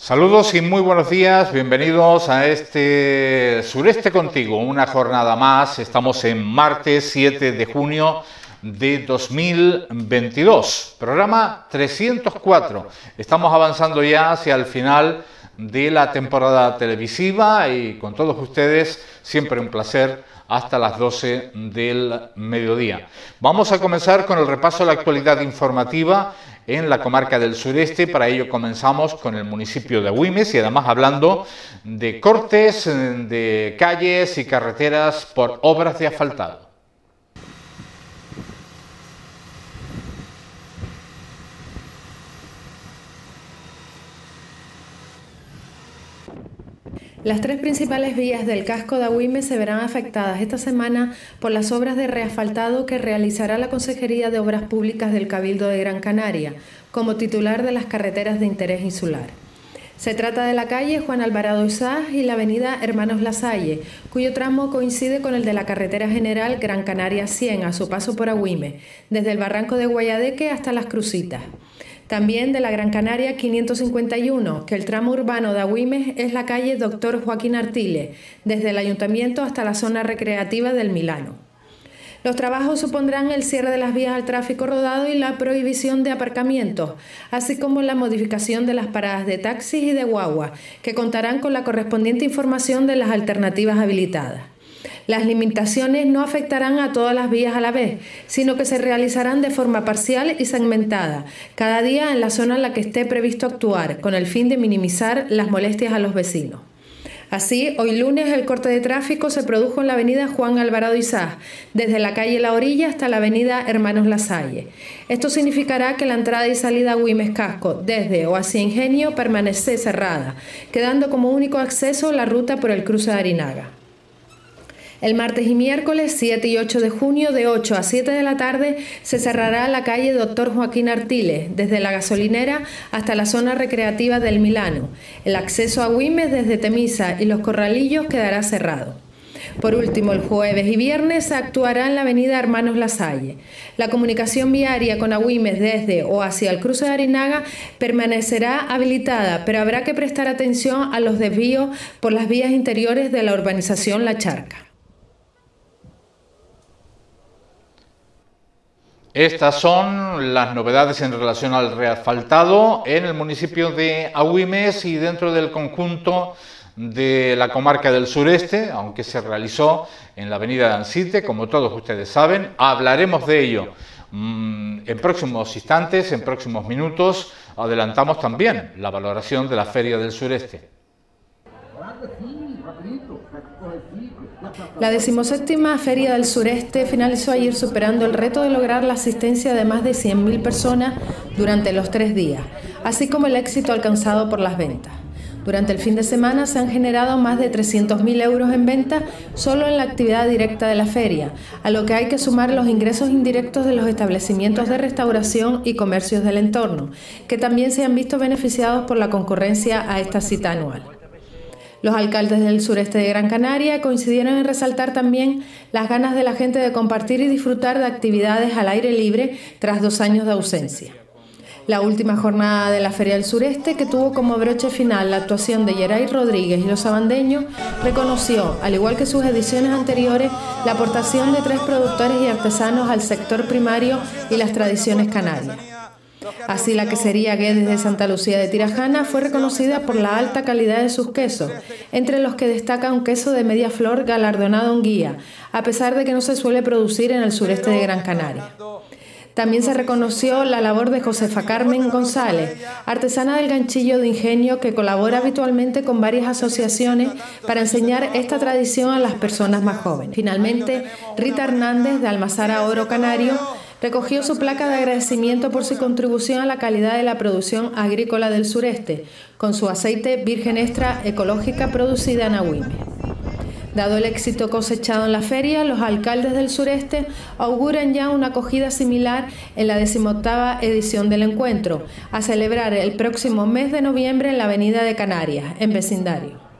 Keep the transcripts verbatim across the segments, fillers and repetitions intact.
Saludos y muy buenos días, bienvenidos a este Sureste Contigo, una jornada más. Estamos en martes siete de junio de dos mil veintidós, programa trescientos cuatro. Estamos avanzando ya hacia el final de la temporada televisiva y con todos ustedes siempre un placer hasta las doce del mediodía. Vamos a comenzar con el repaso de la actualidad informativa en la comarca del sureste. Para ello comenzamos con el municipio de Agüimes y además hablando de cortes de calles y carreteras por obras de asfaltado. Las tres principales vías del casco de Agüimes se verán afectadas esta semana por las obras de reasfaltado que realizará la Consejería de Obras Públicas del Cabildo de Gran Canaria, como titular de las carreteras de interés insular. Se trata de la calle Juan Alvarado Izás y la avenida Hermanos Lasalle, cuyo tramo coincide con el de la carretera general Gran Canaria cien a su paso por Agüimes, desde el barranco de Guayadeque hasta Las Crucitas. También de la Gran Canaria quinientos cincuenta y uno, que el tramo urbano de Agüimes es la calle Doctor Joaquín Artiles, desde el Ayuntamiento hasta la zona recreativa del Milano. Los trabajos supondrán el cierre de las vías al tráfico rodado y la prohibición de aparcamientos, así como la modificación de las paradas de taxis y de guagua, que contarán con la correspondiente información de las alternativas habilitadas. Las limitaciones no afectarán a todas las vías a la vez, sino que se realizarán de forma parcial y segmentada, cada día en la zona en la que esté previsto actuar, con el fin de minimizar las molestias a los vecinos. Así, hoy lunes el corte de tráfico se produjo en la avenida Juan Alvarado Izás, desde la calle La Orilla hasta la avenida Hermanos Lasalle. Esto significará que la entrada y salida a Agüimes Casco desde o hacia Ingenio permanece cerrada, quedando como único acceso la ruta por el cruce de Arinaga. El martes y miércoles siete y ocho de junio de ocho a siete de la tarde se cerrará la calle Doctor Joaquín Artiles, desde la gasolinera hasta la zona recreativa del Milano. El acceso a Agüimes desde Temisa y Los Corralillos quedará cerrado. Por último, el jueves y viernes se actuará en la avenida Hermanos Lasalle. La comunicación viaria con Agüimes desde o hacia el cruce de Arinaga permanecerá habilitada, pero habrá que prestar atención a los desvíos por las vías interiores de la urbanización La Charca. Estas son las novedades en relación al reasfaltado en el municipio de Agüimes y dentro del conjunto de la comarca del sureste, aunque se realizó en la avenida de Ansite, como todos ustedes saben. Hablaremos de ello mmm, en próximos instantes, en próximos minutos. Adelantamos también la valoración de la Feria del Sureste. La decimoséptima Feria del Sureste finalizó ayer superando el reto de lograr la asistencia de más de cien mil personas durante los tres días, así como el éxito alcanzado por las ventas. Durante el fin de semana se han generado más de trescientos mil euros en ventas solo en la actividad directa de la feria, a lo que hay que sumar los ingresos indirectos de los establecimientos de restauración y comercios del entorno, que también se han visto beneficiados por la concurrencia a esta cita anual. Los alcaldes del sureste de Gran Canaria coincidieron en resaltar también las ganas de la gente de compartir y disfrutar de actividades al aire libre tras dos años de ausencia. La última jornada de la Feria del Sureste, que tuvo como broche final la actuación de Yeray Rodríguez y los sabandeños, reconoció, al igual que sus ediciones anteriores, la aportación de tres productores y artesanos al sector primario y las tradiciones canarias. Así, la quesería Guedes de Santa Lucía de Tirajana fue reconocida por la alta calidad de sus quesos, entre los que destaca un queso de media flor galardonado en guía, a pesar de que no se suele producir en el sureste de Gran Canaria. También se reconoció la labor de Josefa Carmen González, artesana del ganchillo de Ingenio, que colabora habitualmente con varias asociaciones para enseñar esta tradición a las personas más jóvenes. Finalmente, Rita Hernández, de Almazara Oro Canario, recogió su placa de agradecimiento por su contribución a la calidad de la producción agrícola del sureste, con su aceite virgen extra ecológica producida en Agüimes. Dado el éxito cosechado en la feria, los alcaldes del sureste auguran ya una acogida similar en la decimoctava edición del encuentro, a celebrar el próximo mes de noviembre en la Avenida de Canarias, en vecindario.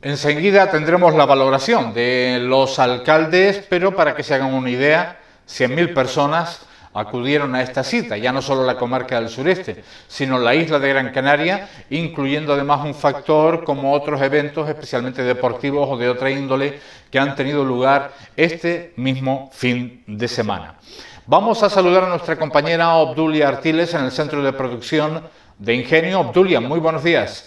Enseguida tendremos la valoración de los alcaldes, pero para que se hagan una idea, cien mil personas acudieron a esta cita, ya no solo la comarca del sureste, sino la isla de Gran Canaria, incluyendo además un factor como otros eventos, especialmente deportivos o de otra índole, que han tenido lugar este mismo fin de semana. Vamos a saludar a nuestra compañera Obdulia Artiles en el Centro de Producción de Ingenio. Obdulia, muy buenos días.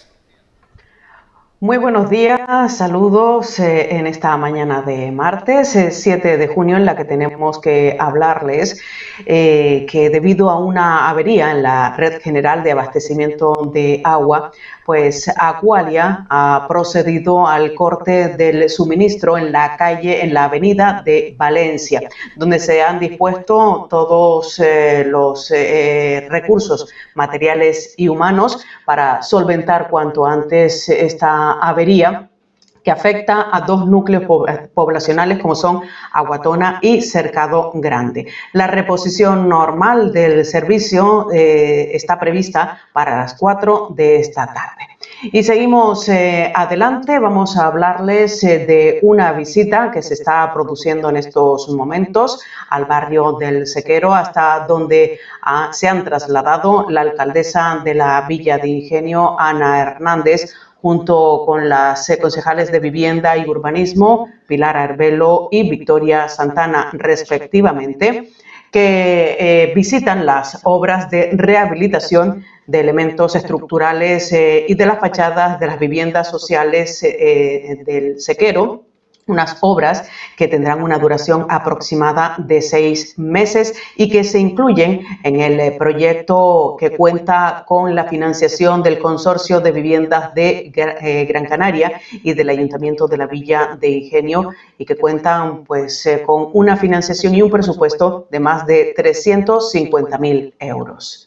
Muy buenos días, saludos eh, en esta mañana de martes, eh, siete de junio, en la que tenemos que hablarles eh, que debido a una avería en la red general de abastecimiento de agua, pues Aqualia ha procedido al corte del suministro en la calle, en la avenida de Valencia, donde se han dispuesto todos eh, los eh, recursos materiales y humanos para solventar cuanto antes esta avería que afecta a dos núcleos poblacionales como son Aguatona y Cercado Grande. La reposición normal del servicio eh, está prevista para las cuatro de esta tarde. Y seguimos eh, adelante, vamos a hablarles eh, de una visita que se está produciendo en estos momentos al barrio del Sequero, hasta donde ah, se han trasladado la alcaldesa de la Villa de Ingenio, Ana Hernández, junto con las eh, concejales de Vivienda y Urbanismo, Pilar Arbelo y Victoria Santana, respectivamente, que eh, visitan las obras de rehabilitación de elementos estructurales eh, y de las fachadas de las viviendas sociales eh, del Sequero, unas obras que tendrán una duración aproximada de seis meses y que se incluyen en el proyecto que cuenta con la financiación del Consorcio de Viviendas de Gran Canaria y del Ayuntamiento de la Villa de Ingenio, y que cuentan pues con una financiación y un presupuesto de más de trescientos cincuenta mil euros.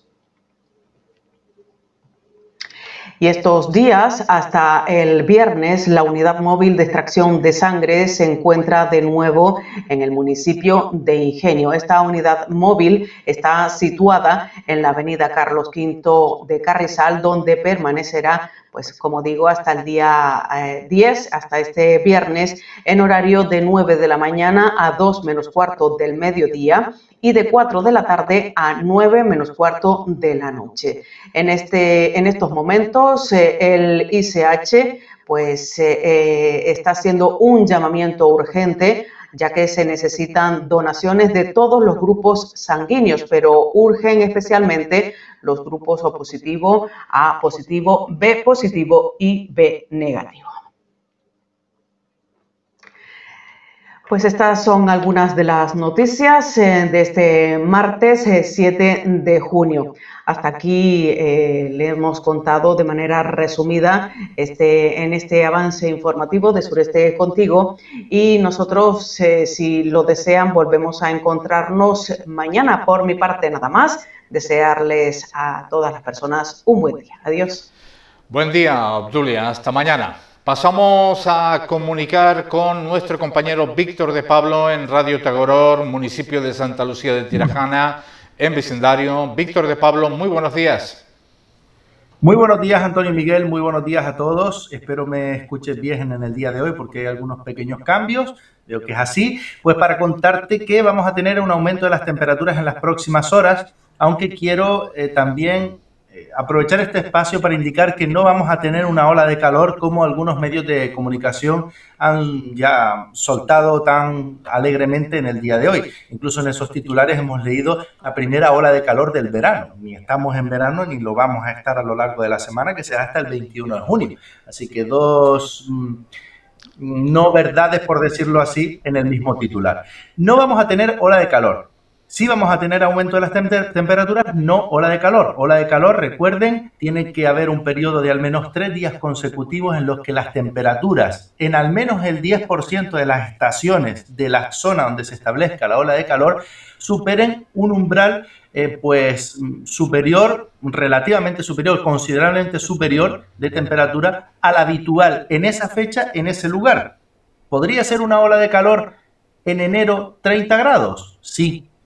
Y estos días, hasta el viernes, la unidad móvil de extracción de sangre se encuentra de nuevo en el municipio de Ingenio. Esta unidad móvil está situada en la avenida Carlos quinto de Carrizal, donde permanecerá, pues como digo, hasta el día eh, diez, hasta este viernes, en horario de nueve de la mañana a dos menos cuarto del mediodía, y de cuatro de la tarde a nueve menos cuarto de la noche. En, este, en estos momentos, eh, el I C H pues, eh, eh, está haciendo un llamamiento urgente, ya que se necesitan donaciones de todos los grupos sanguíneos, pero urgen especialmente los grupos O positivo, A positivo, B positivo y B negativo. Pues estas son algunas de las noticias eh, de este martes eh, siete de junio. Hasta aquí eh, le hemos contado de manera resumida este, en este avance informativo de Sureste Contigo, y nosotros, eh, si lo desean, volvemos a encontrarnos mañana. Por mi parte, nada más, desearles a todas las personas un buen día. Adiós. Buen día, Obdulia. Hasta mañana. Pasamos a comunicar con nuestro compañero Víctor de Pablo en Radio Tagoror, municipio de Santa Lucía de Tirajana, en vecindario. Víctor de Pablo, muy buenos días. Muy buenos días, Antonio Miguel, muy buenos días a todos. Espero me escuches bien en el día de hoy porque hay algunos pequeños cambios, veo que es así. Pues para contarte que vamos a tener un aumento de las temperaturas en las próximas horas, aunque quiero eh, también aprovechar este espacio para indicar que no vamos a tener una ola de calor como algunos medios de comunicación han ya soltado tan alegremente en el día de hoy. Incluso en esos titulares hemos leído la primera ola de calor del verano. Ni estamos en verano ni lo vamos a estar a lo largo de la semana, que será hasta el veintiuno de junio. Así que dos mmm, no verdades, por decirlo así, en el mismo titular. No vamos a tener ola de calor. Sí vamos a tener aumento de las tem temperaturas, no ola de calor. Ola de calor, recuerden, tiene que haber un periodo de al menos tres días consecutivos en los que las temperaturas en al menos el diez por ciento de las estaciones de la zona donde se establezca la ola de calor superen un umbral eh, pues superior, relativamente superior, considerablemente superior de temperatura al habitual en esa fecha, en ese lugar. ¿Podría ser una ola de calor en enero treinta grados? Sí.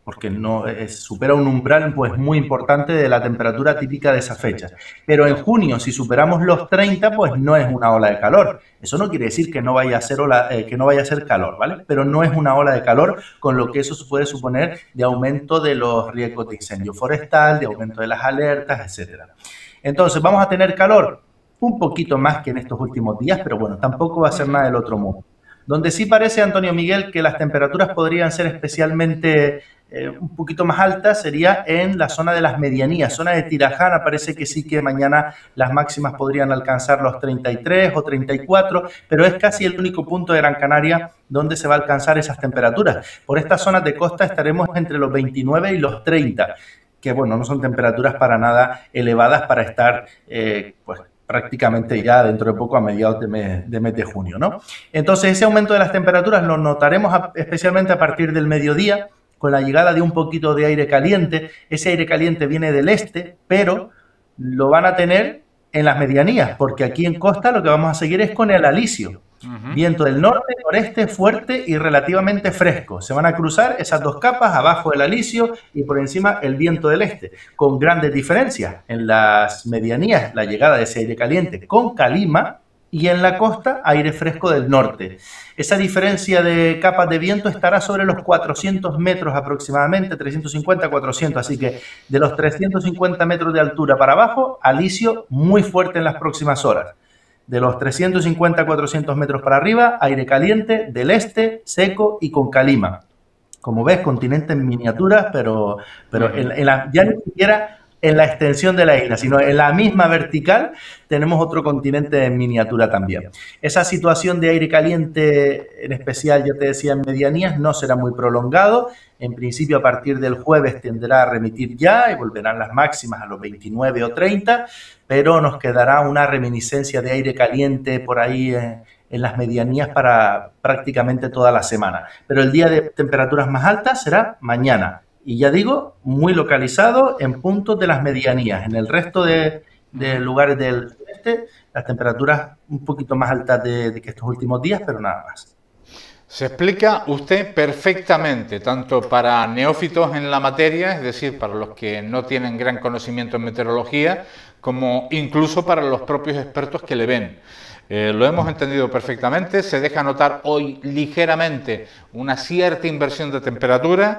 porque no es, supera un umbral pues muy importante de la temperatura típica de esa fecha. Pero en junio, si superamos los treinta, pues no es una ola de calor. Eso no quiere decir que no vaya a ser ola, eh, que no vaya a ser calor, ¿vale? Pero no es una ola de calor, con lo que eso puede suponer de aumento de los riesgos de incendio forestal, de aumento de las alertas, etcétera. Entonces, ¿vamos a tener calor? Un poquito más que en estos últimos días, pero bueno, tampoco va a ser nada del otro mundo. Donde sí parece, Antonio Miguel, que las temperaturas podrían ser especialmente eh, un poquito más altas sería en la zona de las medianías. Zona de Tirajana parece que sí que mañana las máximas podrían alcanzar los treinta y tres o treinta y cuatro, pero es casi el único punto de Gran Canaria donde se va a alcanzar esas temperaturas. Por estas zonas de costa estaremos entre los veintinueve y los treinta, que bueno, no son temperaturas para nada elevadas para estar eh, pues prácticamente ya dentro de poco a mediados de mes, de mes de junio, ¿no? Entonces ese aumento de las temperaturas lo notaremos a, especialmente a partir del mediodía, con la llegada de un poquito de aire caliente. Ese aire caliente viene del este, pero lo van a tener en las medianías, porque aquí en costa lo que vamos a seguir es con el alisio. Uh-huh. Viento del norte, noreste, fuerte y relativamente fresco. Se van a cruzar esas dos capas, abajo el alisio y por encima el viento del este, con grandes diferencias. En las medianías, la llegada de ese aire caliente con calima, y en la costa, aire fresco del norte. Esa diferencia de capas de viento estará sobre los cuatrocientos metros aproximadamente, trescientos cincuenta, cuatrocientos, así que de los trescientos cincuenta metros de altura para abajo, alisio muy fuerte en las próximas horas. De los trescientos cincuenta a cuatrocientos metros para arriba, aire caliente del este, seco y con calima. Como ves, continente en miniaturas, pero, pero en, en la, ya ni siquiera en la extensión de la isla, sino en la misma vertical tenemos otro continente en miniatura también. Esa situación de aire caliente, en especial, ya te decía, en medianías, no será muy prolongado. En principio, a partir del jueves tendrá a remitir ya y volverán las máximas a los veintinueve o treinta, pero nos quedará una reminiscencia de aire caliente por ahí en, en las medianías para prácticamente toda la semana. Pero el día de temperaturas más altas será mañana. Y ya digo, muy localizado en puntos de las medianías. En el resto de, de lugares del este, las temperaturas un poquito más altas de, de que estos últimos días, pero nada más. Se explica usted perfectamente, tanto para neófitos en la materia, es decir, para los que no tienen gran conocimiento en meteorología, como incluso para los propios expertos que le ven. Eh, lo hemos entendido perfectamente. Se deja notar hoy ligeramente una cierta inversión de temperatura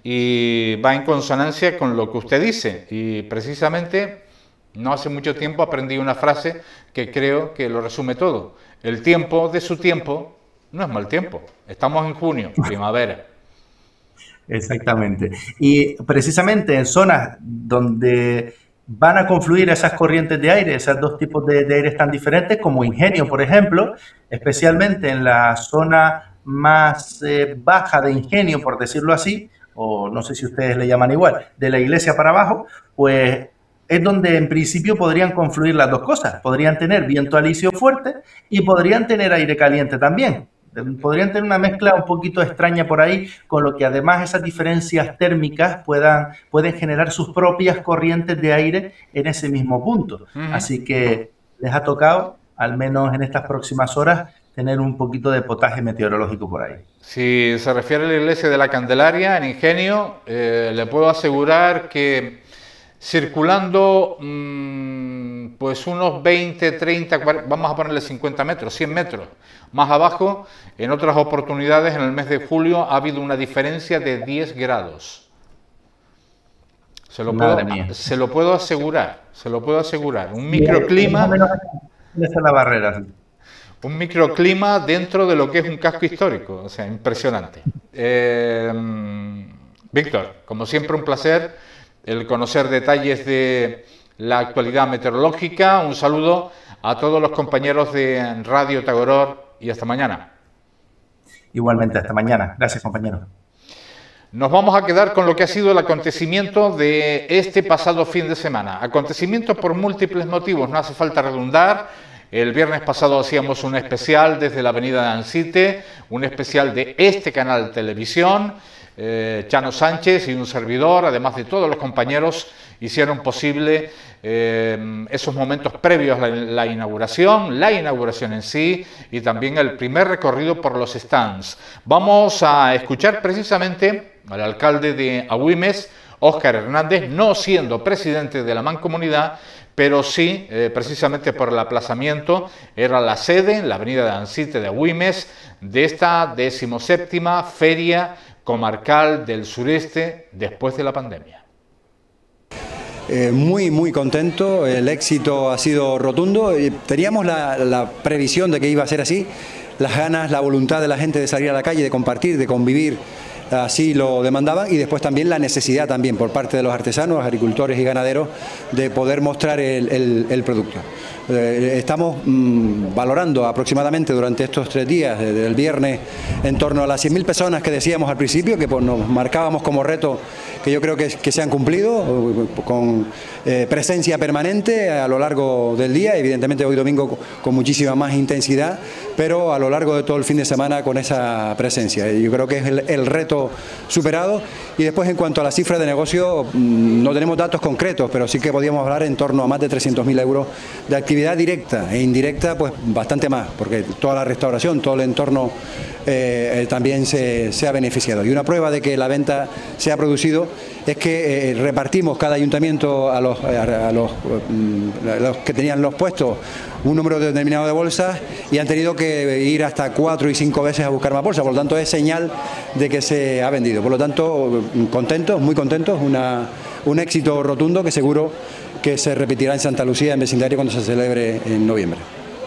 y va en consonancia con lo que usted dice. Y precisamente no hace mucho tiempo aprendí una frase que creo que lo resume todo. El tiempo de su tiempo no es mal tiempo. Estamos en junio, primavera. Exactamente. Y precisamente en zonas donde van a confluir esas corrientes de aire, esos dos tipos de, de aires tan diferentes, como Ingenio, por ejemplo, especialmente en la zona más eh, baja de Ingenio, por decirlo así, o no sé si ustedes le llaman igual, de la iglesia para abajo, pues es donde en principio podrían confluir las dos cosas. Podrían tener viento alisio fuerte y podrían tener aire caliente también. Podrían tener una mezcla un poquito extraña por ahí, con lo que además esas diferencias térmicas puedan, pueden generar sus propias corrientes de aire en ese mismo punto. Uh-huh. Así que les ha tocado, al menos en estas próximas horas, tener un poquito de potaje meteorológico por ahí. Si se refiere a la iglesia de la Candelaria, en Ingenio, eh, le puedo asegurar que circulando mmm, pues unos veinte, treinta, cuarenta, vamos a ponerle cincuenta metros, cien metros más abajo, en otras oportunidades en el mes de julio ha habido una diferencia de diez grados. Se lo, puedo, se lo puedo asegurar, se lo puedo asegurar. Un microclima, esa es la barrera. Un microclima dentro de lo que es un casco histórico, o sea, impresionante. Eh, Víctor, como siempre un placer el conocer detalles de la actualidad meteorológica. Un saludo a todos los compañeros de Radio Tagoror y hasta mañana. Igualmente, hasta mañana. Gracias, compañero. Nos vamos a quedar con lo que ha sido el acontecimiento de este pasado fin de semana. Acontecimiento por múltiples motivos, no hace falta redundar. El viernes pasado hacíamos un especial desde la avenida de Ancite, un especial de este canal de televisión. Eh, Chano Sánchez y un servidor, además de todos los compañeros, hicieron posible eh, esos momentos previos a la, la inauguración, la inauguración en sí y también el primer recorrido por los stands. Vamos a escuchar precisamente al alcalde de Agüimes, Óscar Hernández, no siendo presidente de la Mancomunidad, pero sí, eh, precisamente por el aplazamiento, era la sede en la avenida de Ansite de Agüimes de esta decimoséptima Feria Comarcal del Sureste después de la pandemia. Eh, muy, muy contento, el éxito ha sido rotundo, teníamos la, la previsión de que iba a ser así, las ganas, la voluntad de la gente de salir a la calle, de compartir, de convivir, así lo demandaban, y después también la necesidad también por parte de los artesanos, agricultores y ganaderos de poder mostrar el, el, el producto. Eh, estamos mmm, valorando aproximadamente durante estos tres días, desde el viernes, en torno a las cien mil personas que decíamos al principio, que pues, nos marcábamos como reto, que yo creo que, que se han cumplido, con eh, presencia permanente a lo largo del día, evidentemente hoy domingo con muchísima más intensidad, pero a lo largo de todo el fin de semana con esa presencia. Yo creo que es el, el reto superado. Y después, en cuanto a la cifra de negocio, no tenemos datos concretos, pero sí que podíamos hablar en torno a más de trescientos mil euros de actividad directa e indirecta, pues bastante más, porque toda la restauración, todo el entorno eh, también se, se ha beneficiado. Y una prueba de que la venta se ha producido es que eh, repartimos cada ayuntamiento a los, a, los, a los que tenían los puestos un número determinado de bolsas y han tenido que ir hasta cuatro y cinco veces a buscar más bolsas, por lo tanto es señal de que se ha vendido. Por lo tanto, contentos, muy contentos, una, un éxito rotundo que seguro que se repetirá en Santa Lucía, en vecindario, cuando se celebre en noviembre.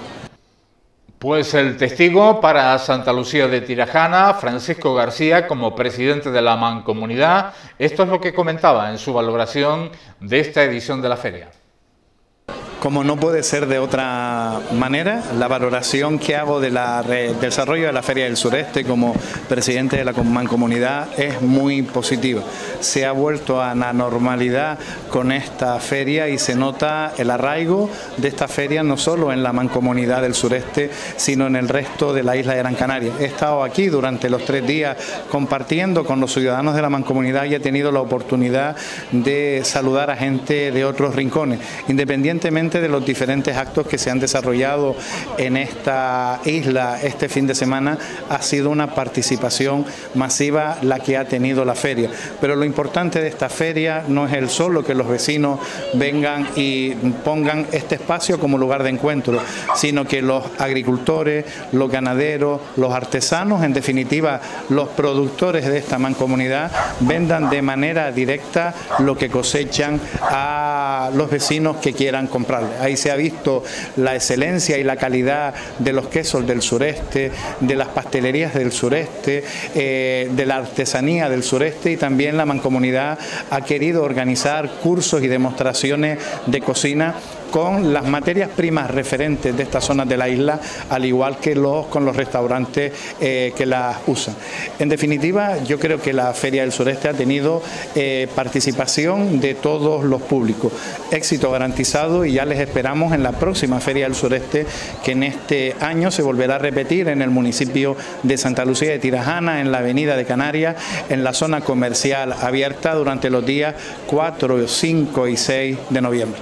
Pues el testigo para Santa Lucía de Tirajana, Francisco García, como presidente de la Mancomunidad, esto es lo que comentaba en su valoración de esta edición de la feria. Como no puede ser de otra manera, la valoración que hago de la, del desarrollo de la Feria del Sureste como presidente de la Mancomunidad es muy positiva. Se ha vuelto a la normalidad con esta feria y se nota el arraigo de esta feria no solo en la Mancomunidad del Sureste, sino en el resto de la isla de Gran Canaria. He estado aquí durante los tres días compartiendo con los ciudadanos de la Mancomunidad y he tenido la oportunidad de saludar a gente de otros rincones, independientemente de los diferentes actos que se han desarrollado en esta isla este fin de semana. Ha sido una participación masiva la que ha tenido la feria, pero lo importante de esta feria no es el solo que los vecinos vengan y pongan este espacio como lugar de encuentro, sino que los agricultores, los ganaderos, los artesanos, en definitiva los productores de esta mancomunidad, vendan de manera directa lo que cosechan a los vecinos que quieran comprar. Ahí se ha visto la excelencia y la calidad de los quesos del sureste, de las pastelerías del sureste, eh, de la artesanía del sureste, y también la mancomunidad ha querido organizar cursos y demostraciones de cocina con las materias primas referentes de estas zonas de la isla, al igual que los con los restaurantes eh, que las usan. En definitiva, yo creo que la Feria del Sureste ha tenido eh, participación de todos los públicos, éxito garantizado, y ya les esperamos en la próxima Feria del Sureste, que en este año se volverá a repetir en el municipio de Santa Lucía de Tirajana, en la avenida de Canarias, en la zona comercial abierta durante los días cuatro, cinco y seis de noviembre.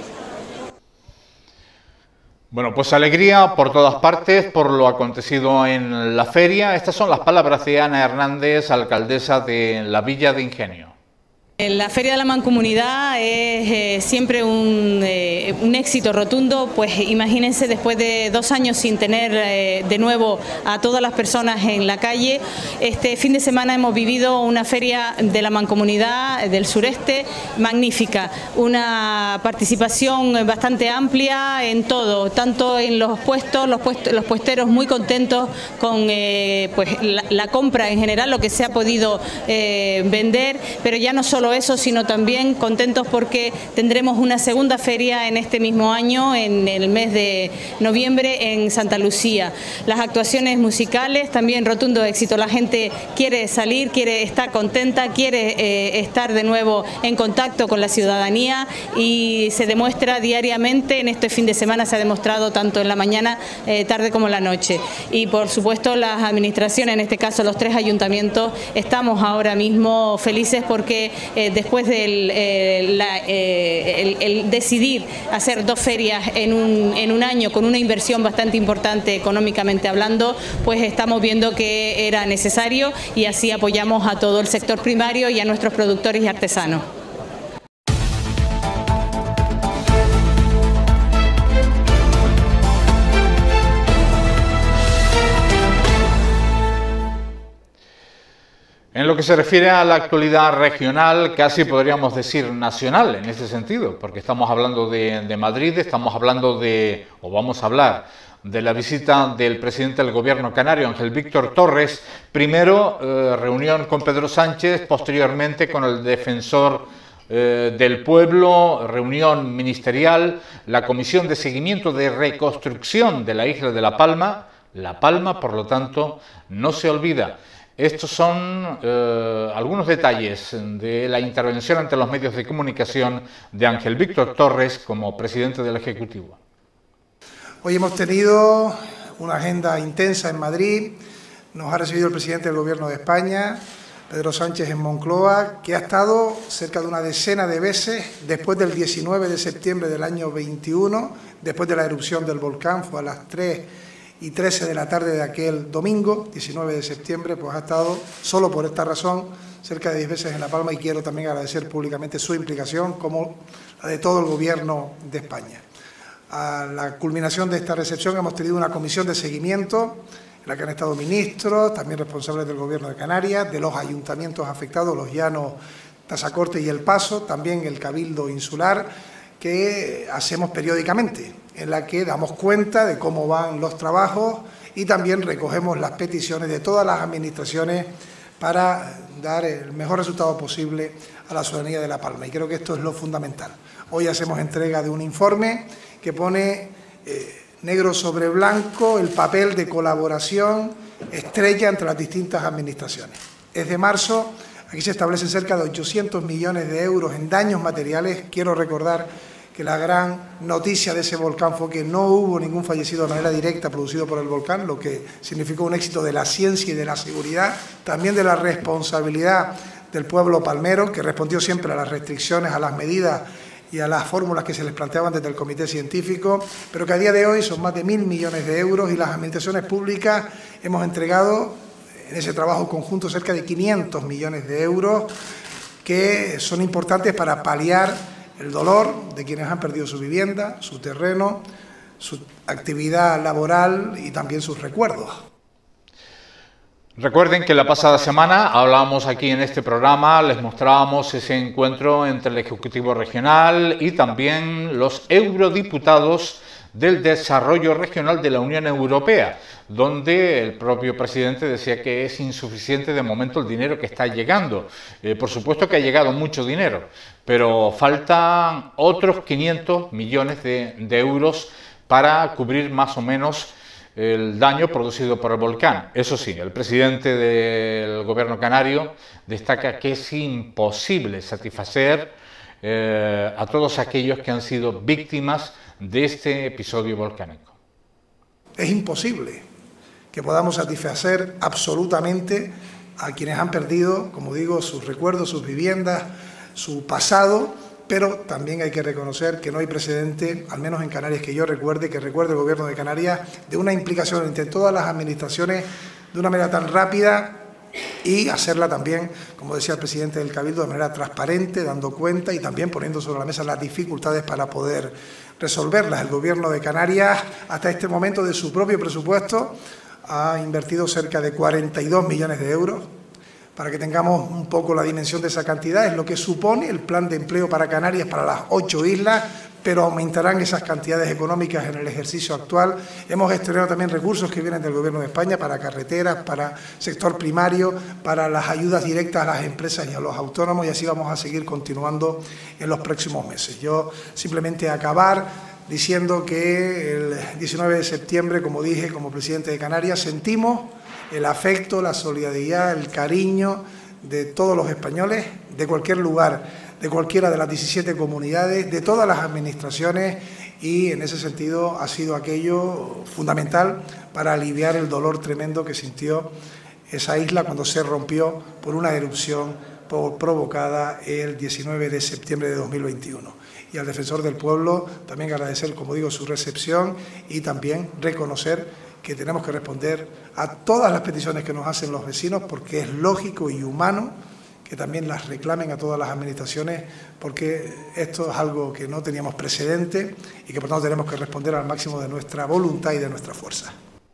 Bueno, pues alegría por todas partes por lo acontecido en la feria. Estas son las palabras de Ana Hernández, alcaldesa de la Villa de Ingenio. La Feria de la Mancomunidad es eh, siempre un, eh, un éxito rotundo, pues imagínense, después de dos años sin tener eh, de nuevo a todas las personas en la calle, este fin de semana hemos vivido una feria de la Mancomunidad del Sureste magnífica, una participación bastante amplia en todo, tanto en los puestos, los, puestos, los puesteros muy contentos con eh, pues la, la compra en general, lo que se ha podido eh, vender, pero ya no solo eso, sino también contentos porque tendremos una segunda feria en este mismo año, en el mes de noviembre, en Santa Lucía. Las actuaciones musicales, también rotundo éxito. La gente quiere salir, quiere estar contenta, quiere eh, estar de nuevo en contacto con la ciudadanía, y se demuestra diariamente. En este fin de semana se ha demostrado tanto en la mañana, eh, tarde como en la noche. Y por supuesto las administraciones, en este caso los tres ayuntamientos, estamos ahora mismo felices porque eh, después del eh, la, eh, el, el decidir hacer dos ferias en un, en un año con una inversión bastante importante económicamente hablando, pues estamos viendo que era necesario y así apoyamos a todo el sector primario y a nuestros productores y artesanos. En lo que se refiere a la actualidad regional, casi podríamos decir nacional en ese sentido, porque estamos hablando de, de Madrid, estamos hablando de, o vamos a hablar, de la visita del presidente del gobierno canario, Ángel Víctor Torres. Primero, eh, reunión con Pedro Sánchez, posteriormente con el defensor eh, del pueblo, reunión ministerial, la comisión de seguimiento de reconstrucción de la isla de La Palma. La Palma, por lo tanto, no se olvida. Estos son eh, algunos detalles de la intervención ante los medios de comunicación de Ángel Víctor Torres como presidente del Ejecutivo. Hoy hemos tenido una agenda intensa en Madrid. Nos ha recibido el presidente del Gobierno de España, Pedro Sánchez, en Moncloa, que ha estado cerca de una decena de veces después del diecinueve de septiembre del año veintiuno, después de la erupción del volcán. Fue a las tres y trece de la tarde de aquel domingo, diecinueve de septiembre, pues ha estado, solo por esta razón, cerca de diez veces en La Palma, y quiero también agradecer públicamente su implicación, como la de todo el Gobierno de España. A la culminación de esta recepción hemos tenido una comisión de seguimiento en la que han estado ministros, también responsables del Gobierno de Canarias, de los ayuntamientos afectados, Los Llanos, Tazacorte y El Paso, también el Cabildo Insular, que hacemos periódicamente, en la que damos cuenta de cómo van los trabajos y también recogemos las peticiones de todas las administraciones para dar el mejor resultado posible a la ciudadanía de La Palma. Y creo que esto es lo fundamental. Hoy hacemos entrega de un informe que pone eh, negro sobre blanco el papel de colaboración estrella entre las distintas administraciones. Desde marzo, aquí se establecen cerca de ochocientos millones de euros en daños materiales. Quiero recordar que la gran noticia de ese volcán fue que no hubo ningún fallecido de manera directa producido por el volcán, lo que significó un éxito de la ciencia y de la seguridad, también de la responsabilidad del pueblo palmero, que respondió siempre a las restricciones, a las medidas y a las fórmulas que se les planteaban desde el comité científico, pero que a día de hoy son más de mil millones de euros y las administraciones públicas hemos entregado en ese trabajo conjunto cerca de quinientos millones de euros, que son importantes para paliar el dolor de quienes han perdido su vivienda, su terreno, su actividad laboral y también sus recuerdos. Recuerden que la pasada semana hablábamos aquí en este programa, les mostrábamos ese encuentro entre el Ejecutivo Regional y también los eurodiputados del Desarrollo Regional de la Unión Europea, donde el propio presidente decía que es insuficiente de momento el dinero que está llegando. Eh, por supuesto que ha llegado mucho dinero, pero faltan otros quinientos millones de, de euros para cubrir más o menos el daño producido por el volcán. Eso sí, el presidente del gobierno canario destaca que es imposible satisfacer eh, a todos aquellos que han sido víctimas de este episodio volcánico. Es imposible que podamos satisfacer absolutamente a quienes han perdido, como digo, sus recuerdos, sus viviendas, su pasado, pero también hay que reconocer que no hay precedente, al menos en Canarias que yo recuerde, que recuerde el Gobierno de Canarias, de una implicación entre todas las administraciones de una manera tan rápida y hacerla también, como decía el presidente del Cabildo, de manera transparente, dando cuenta y también poniendo sobre la mesa las dificultades para poder resolverlas. El Gobierno de Canarias, hasta este momento de su propio presupuesto, ha invertido cerca de cuarenta y dos millones de euros. Para que tengamos un poco la dimensión de esa cantidad, es lo que supone el plan de empleo para Canarias para las ocho islas, pero aumentarán esas cantidades económicas en el ejercicio actual. Hemos gestionado también recursos que vienen del Gobierno de España para carreteras, para sector primario, para las ayudas directas a las empresas y a los autónomos, y así vamos a seguir continuando en los próximos meses. Yo simplemente acabar diciendo que el diecinueve de septiembre, como dije, como presidente de Canarias, sentimos el afecto, la solidaridad, el cariño de todos los españoles, de cualquier lugar, de cualquiera de las diecisiete comunidades, de todas las administraciones, y en ese sentido ha sido aquello fundamental para aliviar el dolor tremendo que sintió esa isla cuando se rompió por una erupción provocada el diecinueve de septiembre de dos mil veintiuno. Y al Defensor del Pueblo también agradecer, como digo, su recepción y también reconocer que tenemos que responder a todas las peticiones que nos hacen los vecinos, porque es lógico y humano que también las reclamen a todas las administraciones, porque esto es algo que no teníamos precedente y que por tanto tenemos que responder al máximo de nuestra voluntad y de nuestra fuerza.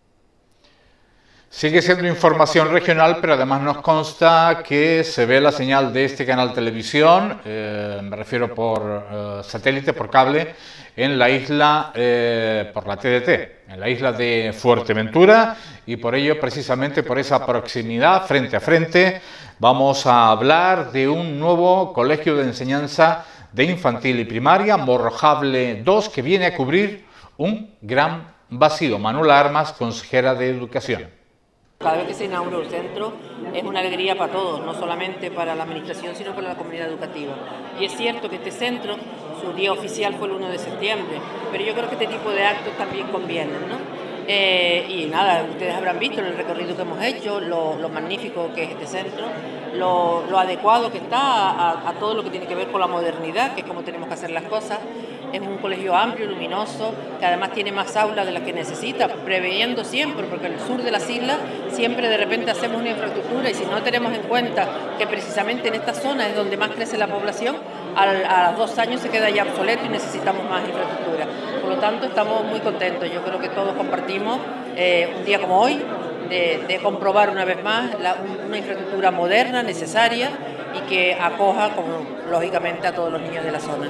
Sigue siendo información regional, pero además nos consta que se ve la señal de este canal televisión, eh, me refiero por eh, satélite, por cable, en la isla, eh, por la T D T, en la isla de Fuerteventura, y por ello, precisamente por esa proximidad, frente a frente, vamos a hablar de un nuevo colegio de enseñanza de infantil y primaria, Morrojable dos, que viene a cubrir un gran vacío. Manuela Armas, consejera de Educación. Cada vez que se inaugura un centro es una alegría para todos, no solamente para la administración, sino para la comunidad educativa. Y es cierto que este centro, su día oficial fue el uno de septiembre, pero yo creo que este tipo de actos también convienen, ¿no? Eh, y nada, ustedes habrán visto en el recorrido que hemos hecho, lo, lo magnífico que es este centro, lo, lo adecuado que está a, a todo lo que tiene que ver con la modernidad, que es como tenemos que hacer las cosas. Es un colegio amplio, luminoso, que además tiene más aulas de las que necesita, preveyendo siempre, porque en el sur de las islas siempre de repente hacemos una infraestructura y si no tenemos en cuenta que precisamente en esta zona es donde más crece la población, al, a los dos años se queda ya obsoleto y necesitamos más infraestructura. Por lo tanto, estamos muy contentos. Yo creo que todos compartimos eh, un día como hoy de, de comprobar una vez más la, una infraestructura moderna, necesaria y que acoja, como, lógicamente, a todos los niños de la zona.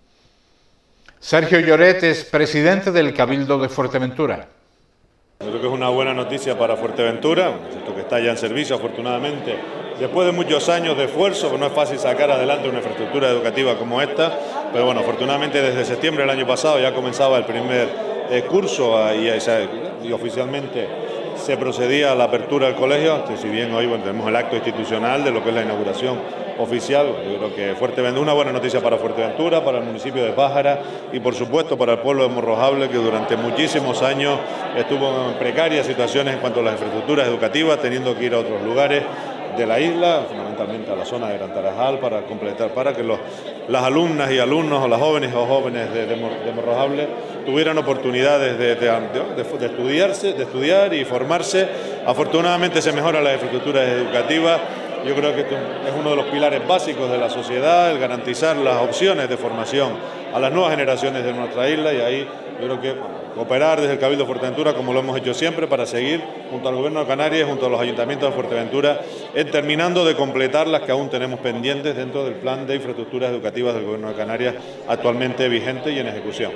Sergio Lloret es presidente del Cabildo de Fuerteventura. Creo que es una buena noticia para Fuerteventura, esto que está ya en servicio afortunadamente, después de muchos años de esfuerzo, que no es fácil sacar adelante una infraestructura educativa como esta, pero bueno, afortunadamente desde septiembre del año pasado ya comenzaba el primer eh, curso y, y oficialmente se procedía a la apertura del colegio, si bien hoy bueno, tenemos el acto institucional de lo que es la inauguración oficial. Yo creo que Fuerteventura, una buena noticia para Fuerteventura, para el municipio de Pájara y por supuesto para el pueblo de Morrojable, que durante muchísimos años estuvo en precarias situaciones en cuanto a las infraestructuras educativas, teniendo que ir a otros lugares de la isla, fundamentalmente a la zona de Gran Tarajal, para completar, para que los, las alumnas y alumnos, o las jóvenes o jóvenes de, de, de Morrojable tuvieran oportunidades de, de, de, de, estudiarse, de estudiar y formarse. Afortunadamente se mejoran las infraestructuras educativas. Yo creo que esto es uno de los pilares básicos de la sociedad, el garantizar las opciones de formación a las nuevas generaciones de nuestra isla, y ahí yo creo que bueno, cooperar desde el Cabildo de Fuerteventura, como lo hemos hecho siempre, para seguir junto al Gobierno de Canarias, junto a los ayuntamientos de Fuerteventura, en terminando de completar las que aún tenemos pendientes dentro del plan de infraestructuras educativas del Gobierno de Canarias, actualmente vigente y en ejecución.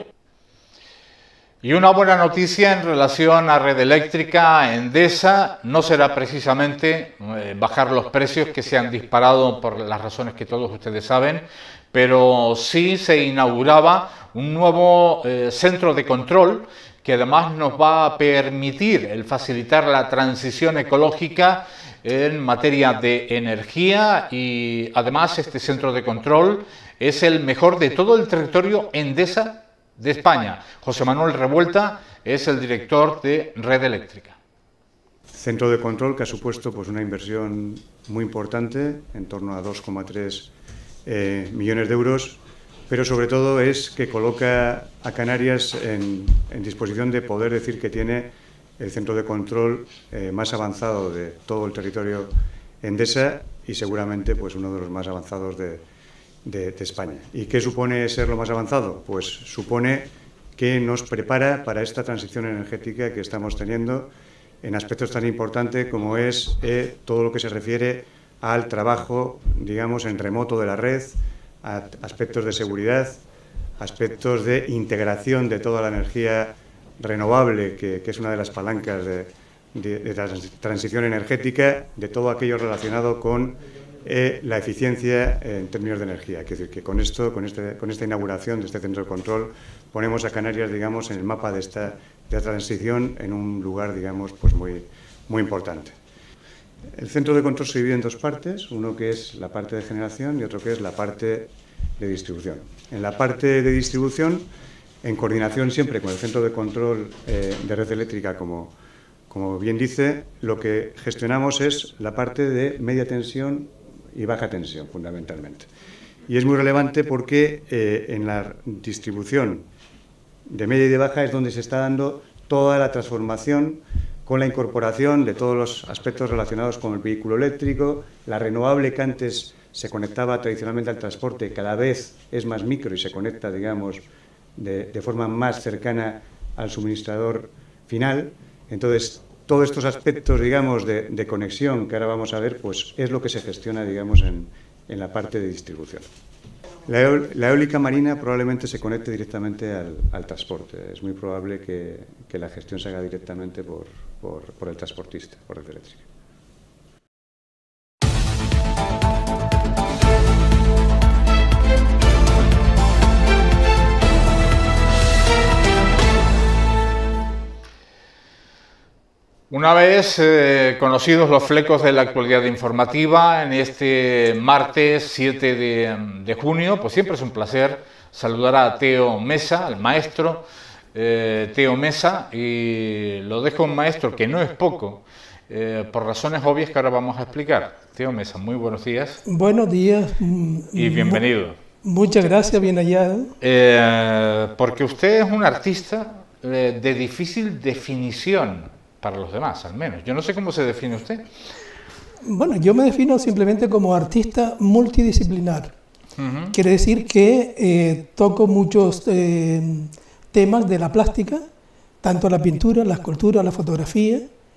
Y una buena noticia en relación a Red Eléctrica. Endesa no será precisamente eh, bajar los precios que se han disparado por las razones que todos ustedes saben, pero sí se inauguraba un nuevo eh, centro de control que además nos va a permitir el facilitar la transición ecológica en materia de energía, y además este centro de control es el mejor de todo el territorio Endesa de España. José Manuel Revuelta es el director de Red Eléctrica. Centro de control que ha supuesto pues, una inversión muy importante, en torno a dos coma tres eh, millones de euros, pero sobre todo es que coloca a Canarias en, en disposición de poder decir que tiene el centro de control eh, más avanzado de todo el territorio Endesa y seguramente pues, uno de los más avanzados de De, de España. ¿Y qué supone ser lo más avanzado? Pues supone que nos prepara para esta transición energética que estamos teniendo en aspectos tan importantes como es eh, todo lo que se refiere al trabajo, digamos, en remoto de la red, a aspectos de seguridad, aspectos de integración de toda la energía renovable, que, que es una de las palancas de, de, de trans, transición energética, de todo aquello relacionado con Eh, la eficiencia en términos de energía. Es decir, que con esto, con, este, con esta inauguración de este centro de control, ponemos a Canarias, digamos, en el mapa de esta, de la transición en un lugar, digamos, pues muy, muy importante. El centro de control se divide en dos partes, uno que es la parte de generación y otro que es la parte de distribución. En la parte de distribución, en coordinación siempre con el centro de control eh, de Red Eléctrica, como, como bien dice, lo que gestionamos es la parte de media tensión y baja tensión, fundamentalmente. Y es muy relevante porque eh, en la distribución de media y de baja es donde se está dando toda la transformación con la incorporación de todos los aspectos relacionados con el vehículo eléctrico, la renovable que antes se conectaba tradicionalmente al transporte, cada vez es más micro y se conecta, digamos, de, de forma más cercana al suministrador final. Entonces, todos estos aspectos, digamos, de, de conexión que ahora vamos a ver, pues es lo que se gestiona, digamos, en, en la parte de distribución. La, eol, la eólica marina probablemente se conecte directamente al, al transporte. Es muy probable que, que la gestión se haga directamente por, por, por el transportista, por red eléctrica. Una vez eh, conocidos los flecos de la actualidad informativa, en este martes siete de junio, pues siempre es un placer saludar a Teo Mesa, el maestro eh, Teo Mesa, y lo dejo un maestro que no es poco, eh, por razones obvias que ahora vamos a explicar. Teo Mesa, muy buenos días. Buenos días. Y bienvenido. Muchas gracias, bien hallado. Eh, porque usted es un artista eh, de difícil definición. Para los demás, al menos. Yo no sé cómo se define usted. Bueno, yo me defino simplemente como artista multidisciplinar. Uh-huh. Quiere decir que eh, toco muchos eh, temas de la plástica, tanto la pintura, la escultura, la fotografía.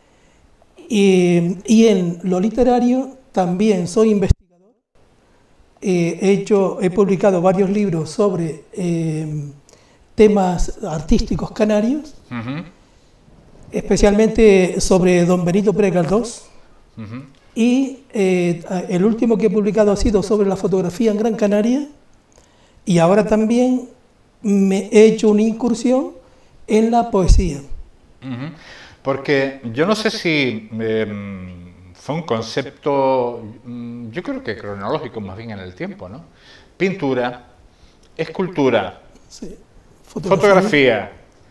Y, y en lo literario también soy investigador. Eh, he, hecho, he publicado varios libros sobre eh, temas artísticos canarios. Uh-huh. Especialmente sobre don Benito Pérez Galdós, uh-huh. y eh, el último que he publicado ha sido sobre la fotografía en Gran Canaria, y ahora también me he hecho una incursión en la poesía. Uh-huh. Porque yo no sé si eh, fue un concepto, yo creo que cronológico más bien en el tiempo, ¿no? Pintura, escultura, sí. fotografía. fotografía,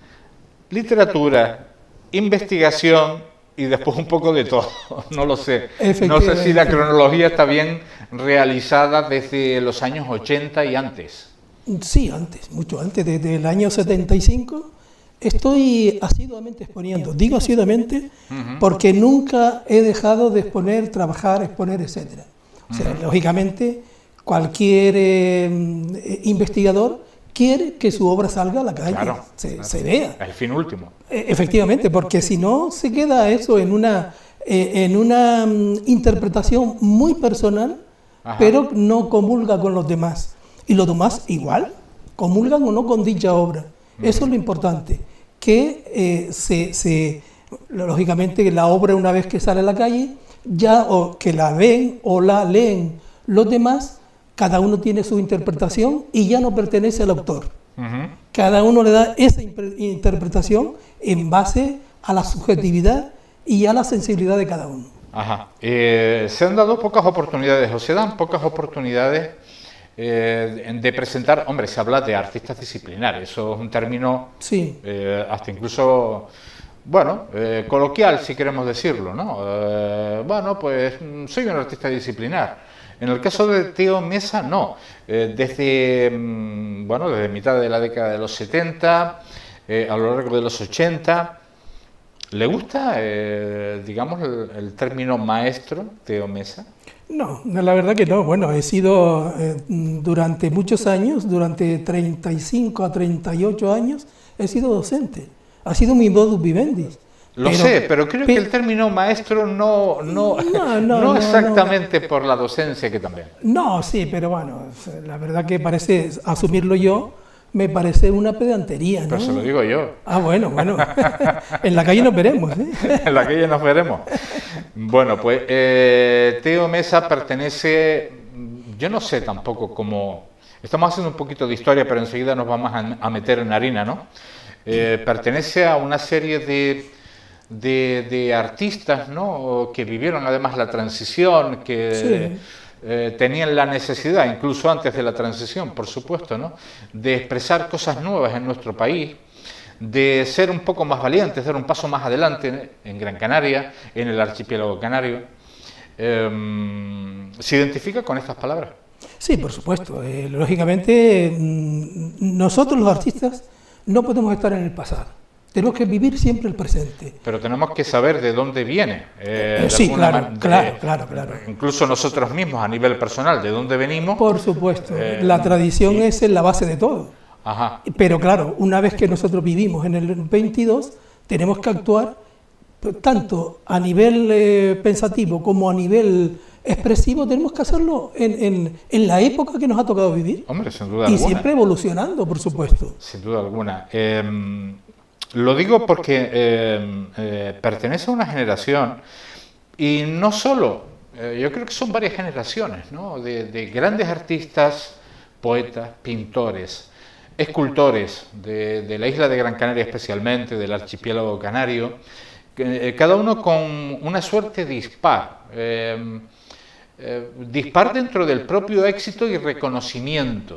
literatura, investigación y después un poco de todo, no lo sé. No sé si la cronología está bien realizada desde los años ochenta y antes. Sí, antes, mucho antes, desde el año setenta y cinco estoy asiduamente exponiendo. Digo asiduamente uh-huh. porque nunca he dejado de exponer, trabajar, exponer, etcétera. O sea, uh-huh. lógicamente, cualquier eh, investigador quiere que su obra salga a la calle, claro, se, claro. se vea. El fin último. Efectivamente, porque si no se queda eso en una, eh, en una um, interpretación muy personal, Ajá. pero no comulga con los demás. Y los demás igual, comulgan o no con dicha obra. Uh-huh. Eso es lo importante, que eh, se, se, lógicamente la obra una vez que sale a la calle, ya o que la ven o la leen los demás, cada uno tiene su interpretación y ya no pertenece al autor. Uh-huh. Cada uno le da esa interpretación en base a la subjetividad y a la sensibilidad de cada uno. Ajá. Eh, se han dado pocas oportunidades, o se dan pocas oportunidades eh, de presentar, hombre, se habla de artistas disciplinares, eso es un término sí. eh, hasta incluso, bueno, eh, coloquial, si queremos decirlo, ¿no? Eh, bueno, pues soy un artista disciplinar. En el caso de Teo Mesa, no. Eh, desde, bueno, desde mitad de la década de los setenta, eh, a lo largo de los ochenta, ¿le gusta, eh, digamos, el, el término maestro, Teo Mesa? No, la verdad que no. Bueno, he sido eh, durante muchos años, durante treinta y cinco a treinta y ocho años, he sido docente. Ha sido mi modus vivendi. Lo pero, sé, pero creo pero, que el término maestro no, no, no, no, no exactamente no. por la docencia que también. No, sí, pero bueno, la verdad que parece, asumirlo yo, me parece una pedantería, ¿no? Pero se lo digo yo. Ah, bueno, bueno. En la calle nos veremos, ¿eh? En la calle nos veremos. Bueno, pues eh, Teo Mesa pertenece, yo no sé tampoco cómo, estamos haciendo un poquito de historia, pero enseguida nos vamos a, a meter en harina, ¿no? Eh, pertenece a una serie de... De, de artistas, ¿no? Que vivieron además la transición, que sí. eh, tenían la necesidad, incluso antes de la transición, por supuesto, ¿no? De expresar cosas nuevas en nuestro país, de ser un poco más valientes, dar un paso más adelante en Gran Canaria, en el archipiélago canario. Eh, ¿Se identifica con estas palabras? Sí, por supuesto. Eh, lógicamente, nosotros los artistas no podemos estar en el pasado. Tenemos que vivir siempre el presente. Pero tenemos que saber de dónde viene. Eh, eh, sí, claro, de, claro, claro, claro. Incluso nosotros mismos, a nivel personal, de dónde venimos. Por supuesto. Eh, la tradición y, es la base de todo. Ajá. Pero claro, una vez que nosotros vivimos en el veintidós, tenemos que actuar tanto a nivel eh, pensativo como a nivel expresivo, tenemos que hacerlo en, en, en la época que nos ha tocado vivir. Hombre, sin duda y alguna. siempre evolucionando, por supuesto. Sin duda alguna. Eh, lo digo porque eh, eh, pertenece a una generación, y no solo, eh, yo creo que son varias generaciones, ¿no? de, de grandes artistas, poetas, pintores, escultores de, de la isla de Gran Canaria especialmente, del archipiélago canario, eh, cada uno con una suerte dispar. Eh, Eh, dispar dentro del propio éxito y reconocimiento.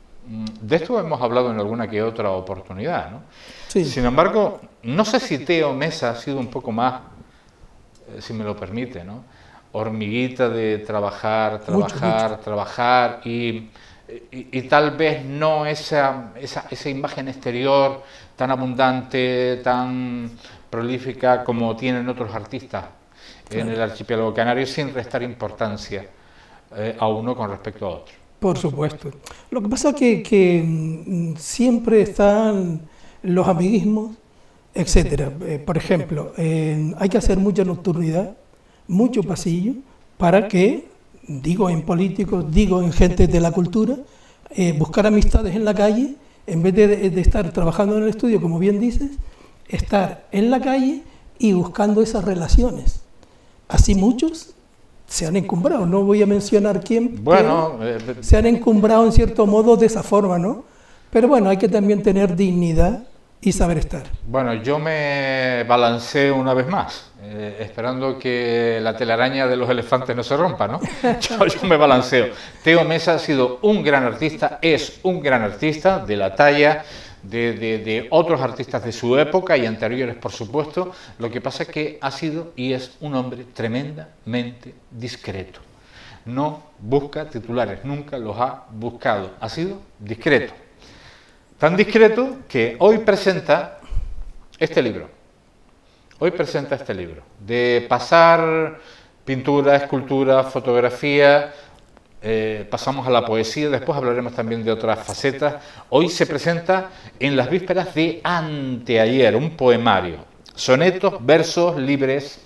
De esto hemos hablado en alguna que otra oportunidad, ¿no? Sí. Sin embargo, no sé si Teo Mesa ha sido un poco más, eh, si me lo permite, ¿no? hormiguita de trabajar, trabajar, mucho, mucho. trabajar y, y, y tal vez no esa, esa, esa imagen exterior tan abundante, tan prolífica como tienen otros artistas en el archipiélago canario, sin restar importancia eh, a uno con respecto a otro. Por supuesto. Lo que pasa es que, que siempre están los amiguismos, etcétera. Eh, por ejemplo, eh, hay que hacer mucha nocturnidad, mucho pasillo, para que, digo en políticos, digo en gente de la cultura, eh, buscar amistades en la calle, en vez de, de estar trabajando en el estudio, como bien dices, estar en la calle y buscando esas relaciones. Así muchos se han encumbrado, no voy a mencionar quién, bueno, eh, se han encumbrado en cierto modo de esa forma, ¿no? Pero bueno, hay que también tener dignidad y saber estar. Bueno, yo me balanceo una vez más, eh, esperando que la telaraña de los elefantes no se rompa, ¿no? Yo, yo me balanceo. Teo Mesa ha sido un gran artista, es un gran artista de la talla De, de, de otros artistas de su época y anteriores, por supuesto. Lo que pasa es que ha sido y es un hombre tremendamente discreto. No busca titulares, nunca los ha buscado. Ha sido discreto. Tan discreto que hoy presenta este libro. Hoy presenta este libro. De pasar pintura, escultura, fotografía. Eh, pasamos a la poesía, después hablaremos también de otras facetas. Hoy se presenta en las vísperas de anteayer, un poemario, sonetos, versos libres,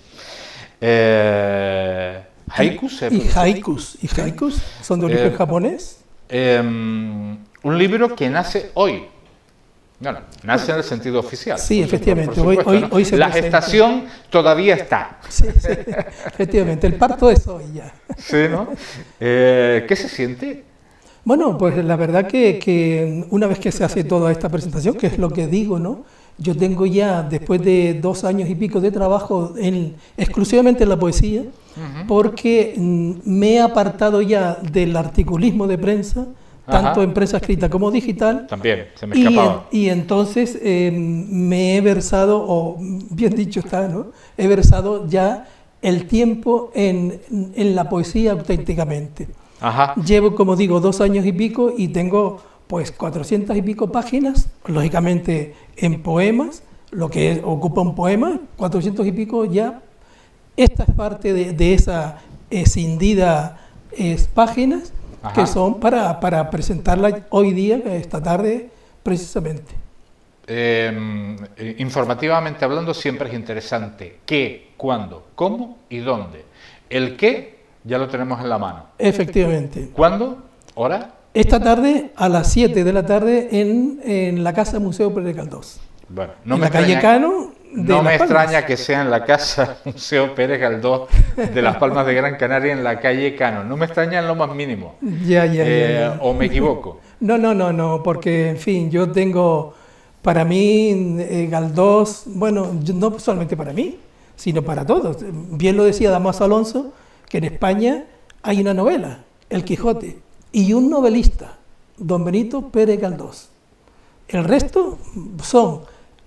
eh, haikus. ¿Y, y haikus? ¿Y haikus? ¿Son de origen eh, japonés? Eh, un libro que nace hoy. No, no, nace en el sentido oficial. Sí, por efectivamente. Por supuesto, hoy, ¿no? hoy, hoy se La presenta. gestación todavía está. Sí, sí, efectivamente. El parto es hoy ya. Sí, ¿no? Eh, ¿Qué se siente? Bueno, pues la verdad que, que una vez que se hace toda esta presentación, que es lo que digo, ¿no? Yo tengo ya, después de dos años y pico de trabajo en, exclusivamente en la poesía, uh-huh. porque mm, me he apartado ya del articulismo de prensa, tanto Ajá. en prensa escrita como digital. También, se me escapaba. Y, en, y entonces eh, me he versado, o bien dicho está, ¿no? He versado ya el tiempo en, en la poesía auténticamente. Ajá. Llevo, como digo, dos años y pico y tengo pues cuatrocientas y pico páginas, lógicamente en poemas, lo que ocupa un poema, cuatrocientos y pico ya. Esta es parte de, de esa escindida eh, páginas, Ajá. que son para, para presentarla hoy día, esta tarde, precisamente. Eh, informativamente hablando, siempre es interesante qué, cuándo, cómo y dónde. El qué ya lo tenemos en la mano. Efectivamente. ¿Cuándo? ¿Hora? Esta tarde a las siete de la tarde en, en la Casa Museo Pérez Galdós. Bueno, no en me la calle Cano. No me extraña que sea en la Casa Museo Pérez Galdós de Las Palmas de Gran Canaria, en la calle Cano. No me extraña en lo más mínimo. Ya, ya, eh, ya, ya. ¿O me equivoco? No, no, no, no, porque, en fin, yo tengo, para mí, eh, Galdós, bueno, no solamente para mí, sino para todos. Bien lo decía Damaso Alonso, que en España hay una novela, El Quijote, y un novelista, don Benito Pérez Galdós. El resto son,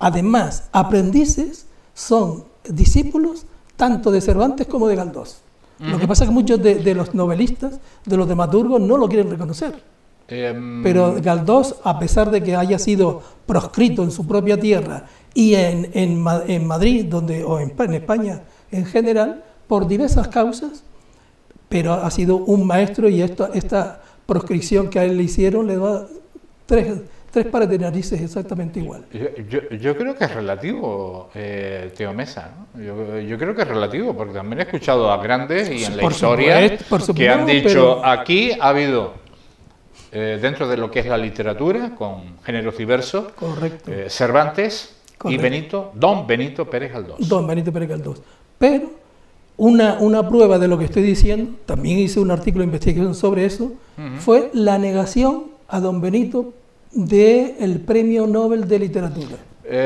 además, aprendices, son discípulos tanto de Cervantes como de Galdós. Uh-huh. Lo que pasa es que muchos de, de los novelistas, de los dramaturgos, no lo quieren reconocer. Um... Pero Galdós, a pesar de que haya sido proscrito en su propia tierra y en, en, en Madrid, donde, o en, en España en general, por diversas causas, pero ha sido un maestro, y esto, esta proscripción que a él le hicieron le da tres, tres pares de narices exactamente igual. Yo, yo, yo creo que es relativo, eh, Teo Mesa, ¿no? Yo, yo creo que es relativo, porque también he escuchado a grandes y en la por historia supuesto, por supuesto, que han dicho, pero... aquí ha habido, eh, dentro de lo que es la literatura, con géneros diversos, correcto. Eh, Cervantes correcto. y Benito, Don Benito Pérez Galdós. Don Benito Pérez Galdós. Pero una, una prueba de lo que estoy diciendo, también hice un artículo de investigación sobre eso, uh-huh. fue la negación a Don Benito del Premio Nobel de Literatura.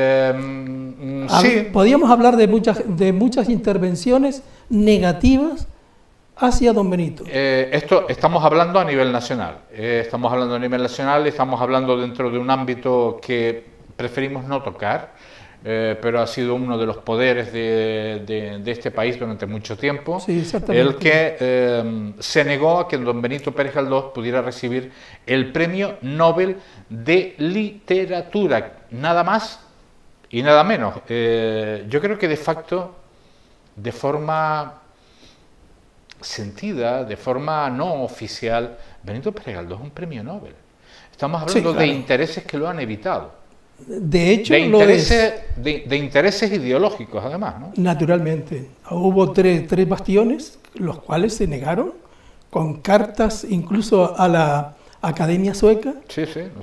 Eh, sí. Podíamos hablar de muchas, de muchas intervenciones negativas hacia Don Benito. Eh, esto estamos hablando a nivel nacional. Eh, estamos hablando a nivel nacional, estamos hablando dentro de un ámbito que preferimos no tocar, eh, pero ha sido uno de los poderes de, de, de este país durante mucho tiempo, sí, el que eh, se negó a que Don Benito Pérez Galdós pudiera recibir el Premio Nobel de Literatura, nada más y nada menos. Eh, yo creo que de facto, de forma sentida, de forma no oficial, Benito Pérez Galdós es un premio Nobel. Estamos hablando sí, claro. de intereses que lo han evitado. De hecho, de intereses, de, de intereses ideológicos, además, ¿no? Naturalmente. Hubo tres, tres bastiones, los cuales se negaron, con cartas incluso a la Academia Sueca, sí, sí, no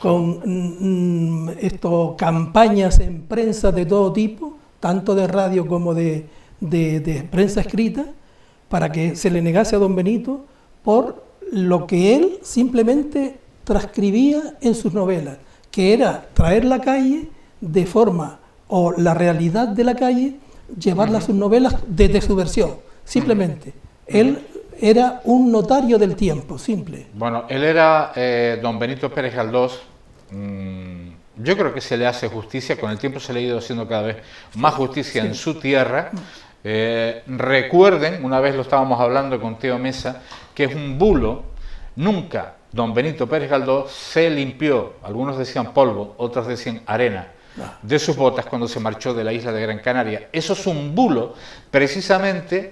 con mm, esto, campañas en prensa de todo tipo, tanto de radio como de, de, de prensa escrita, para que se le negase a Don Benito por lo que él simplemente transcribía en sus novelas, que era traer la calle de forma, o la realidad de la calle, llevarla uh-huh. a sus novelas desde su versión, simplemente. Uh-huh. Él era un notario del tiempo, simple. Bueno, él era, eh, Don Benito Pérez Galdós, mmm, yo creo que se le hace justicia, con el tiempo se le ha ido haciendo cada vez más justicia sí. en su tierra. Eh, recuerden, una vez lo estábamos hablando con Teo Mesa, que es un bulo. Nunca Don Benito Pérez Galdós se limpió, algunos decían polvo, otros decían arena, de sus botas cuando se marchó de la isla de Gran Canaria. Eso es un bulo, precisamente,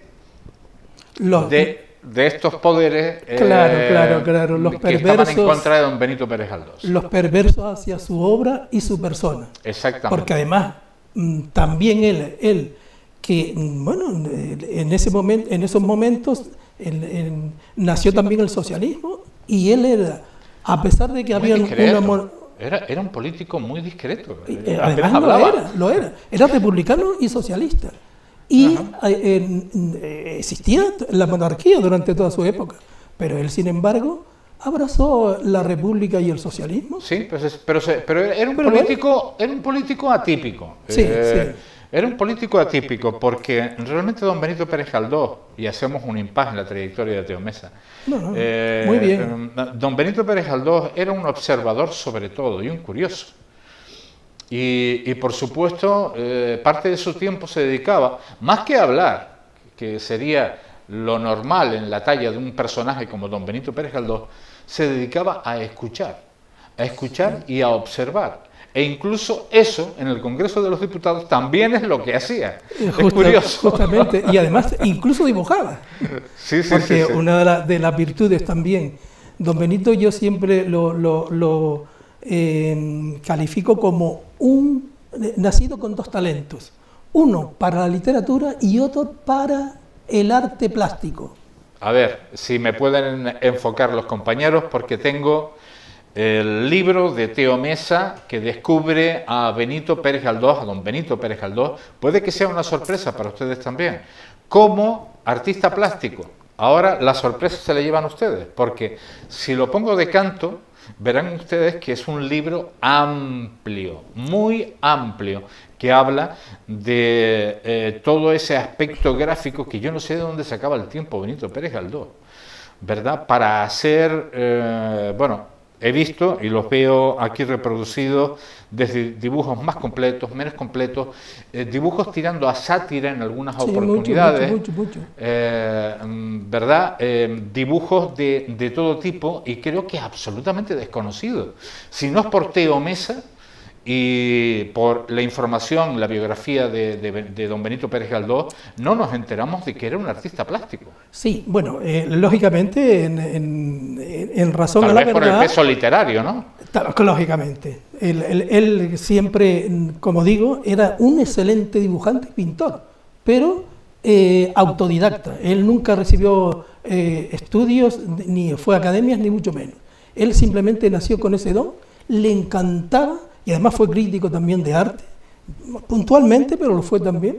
los, de, de estos poderes claro, eh, claro, claro. Los que perversos, estaban en contra de Don Benito Pérez Galdós. Los perversos hacia su obra y su persona. Exactamente. Porque además, también él, él que, bueno, en, ese momento, en esos momentos él, él, nació también el socialismo, y él era, a pesar de que muy había discreto. una... Era, era un político muy discreto. Eh, además lo era, lo era. Era republicano y socialista. Y eh, eh, existía la monarquía durante toda su época, pero él, sin embargo, abrazó la república y el socialismo. Sí, pues, pero, pero era un pero político, era un político atípico. Sí, eh, sí. Era un político atípico porque realmente Don Benito Pérez Galdós, y hacemos un impasse en la trayectoria de Teo Mesa, no, no, eh, muy bien. Don Benito Pérez Galdós era un observador sobre todo y un curioso. Y, y por supuesto, eh, parte de su tiempo se dedicaba, más que a hablar, que sería lo normal en la talla de un personaje como Don Benito Pérez Galdós, se dedicaba a escuchar, a escuchar y a observar. E incluso eso, en el Congreso de los Diputados, también es lo que hacía. Justa, es curioso. Justamente, y además incluso dibujaba. Sí, sí, porque sí, sí. una de, la, de las virtudes también, Don Benito yo siempre lo, lo, lo eh, califico como un nacido con dos talentos. Uno para la literatura y otro para el arte plástico. A ver, si me pueden enfocar los compañeros, porque tengo el libro de Teo Mesa que descubre a Benito Pérez Galdós, a Don Benito Pérez Galdós, puede que sea una sorpresa para ustedes también, como artista plástico. Ahora la sorpresa se la llevan ustedes, porque si lo pongo de canto, verán ustedes que es un libro amplio, muy amplio, que habla de eh, todo ese aspecto gráfico que yo no sé de dónde sacaba el tiempo Benito Pérez Galdós, ¿verdad? Para hacer, eh, bueno, he visto y los veo aquí reproducidos desde dibujos más completos, menos completos, eh, dibujos tirando a sátira en algunas sí, oportunidades, mucho, mucho, mucho. Eh, ¿verdad? Eh, dibujos de, de todo tipo, y creo que es absolutamente desconocido. Si no es por Teo Mesa y por la información, la biografía de, de, de don Benito Pérez Galdós, no nos enteramos de que era un artista plástico. Sí, bueno, eh, lógicamente, en, en, en razón Tal a la vez verdad... por el peso literario, ¿no? Lógicamente. Él, él, él siempre, como digo, era un excelente dibujante y pintor, pero eh, autodidacta. Él nunca recibió eh, estudios, ni fue a academias, ni mucho menos. Él simplemente nació con ese don, le encantaba, y además fue crítico también de arte, puntualmente, pero lo fue también.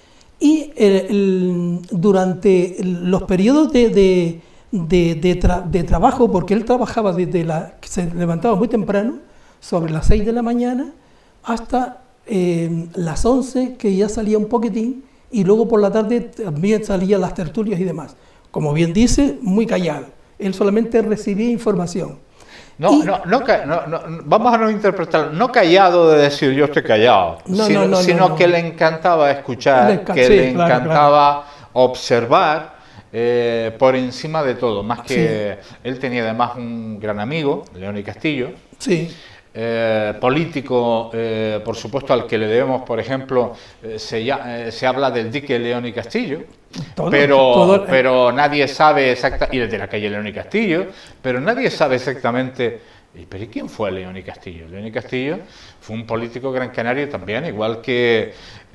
Y el, el, durante los periodos de, de, de, de, tra, de trabajo, porque él trabajaba desde la, se levantaba muy temprano, sobre las seis de la mañana, hasta eh, las once, que ya salía un poquitín, y luego por la tarde también salían las tertulias y demás. Como bien dice, muy callado. Él solamente recibía información. No, y, no, no, no, no, vamos a no interpretar, no callado de decir yo estoy callado, no, sino, no, no, sino no, no. que le encantaba escuchar, le enca que sí, le claro, encantaba claro. observar eh, por encima de todo, más que sí. Él tenía además un gran amigo, Leoni Castillo, sí. Eh, político, eh, por supuesto, al que le debemos, por ejemplo, eh, se, ya, eh, se habla del dique León y Castillo, todo, pero, todo, pero nadie sabe exactamente, y desde la calle León y Castillo, pero nadie sabe exactamente, ¿pero quién fue León y Castillo? León y Castillo fue un político gran canario también, igual que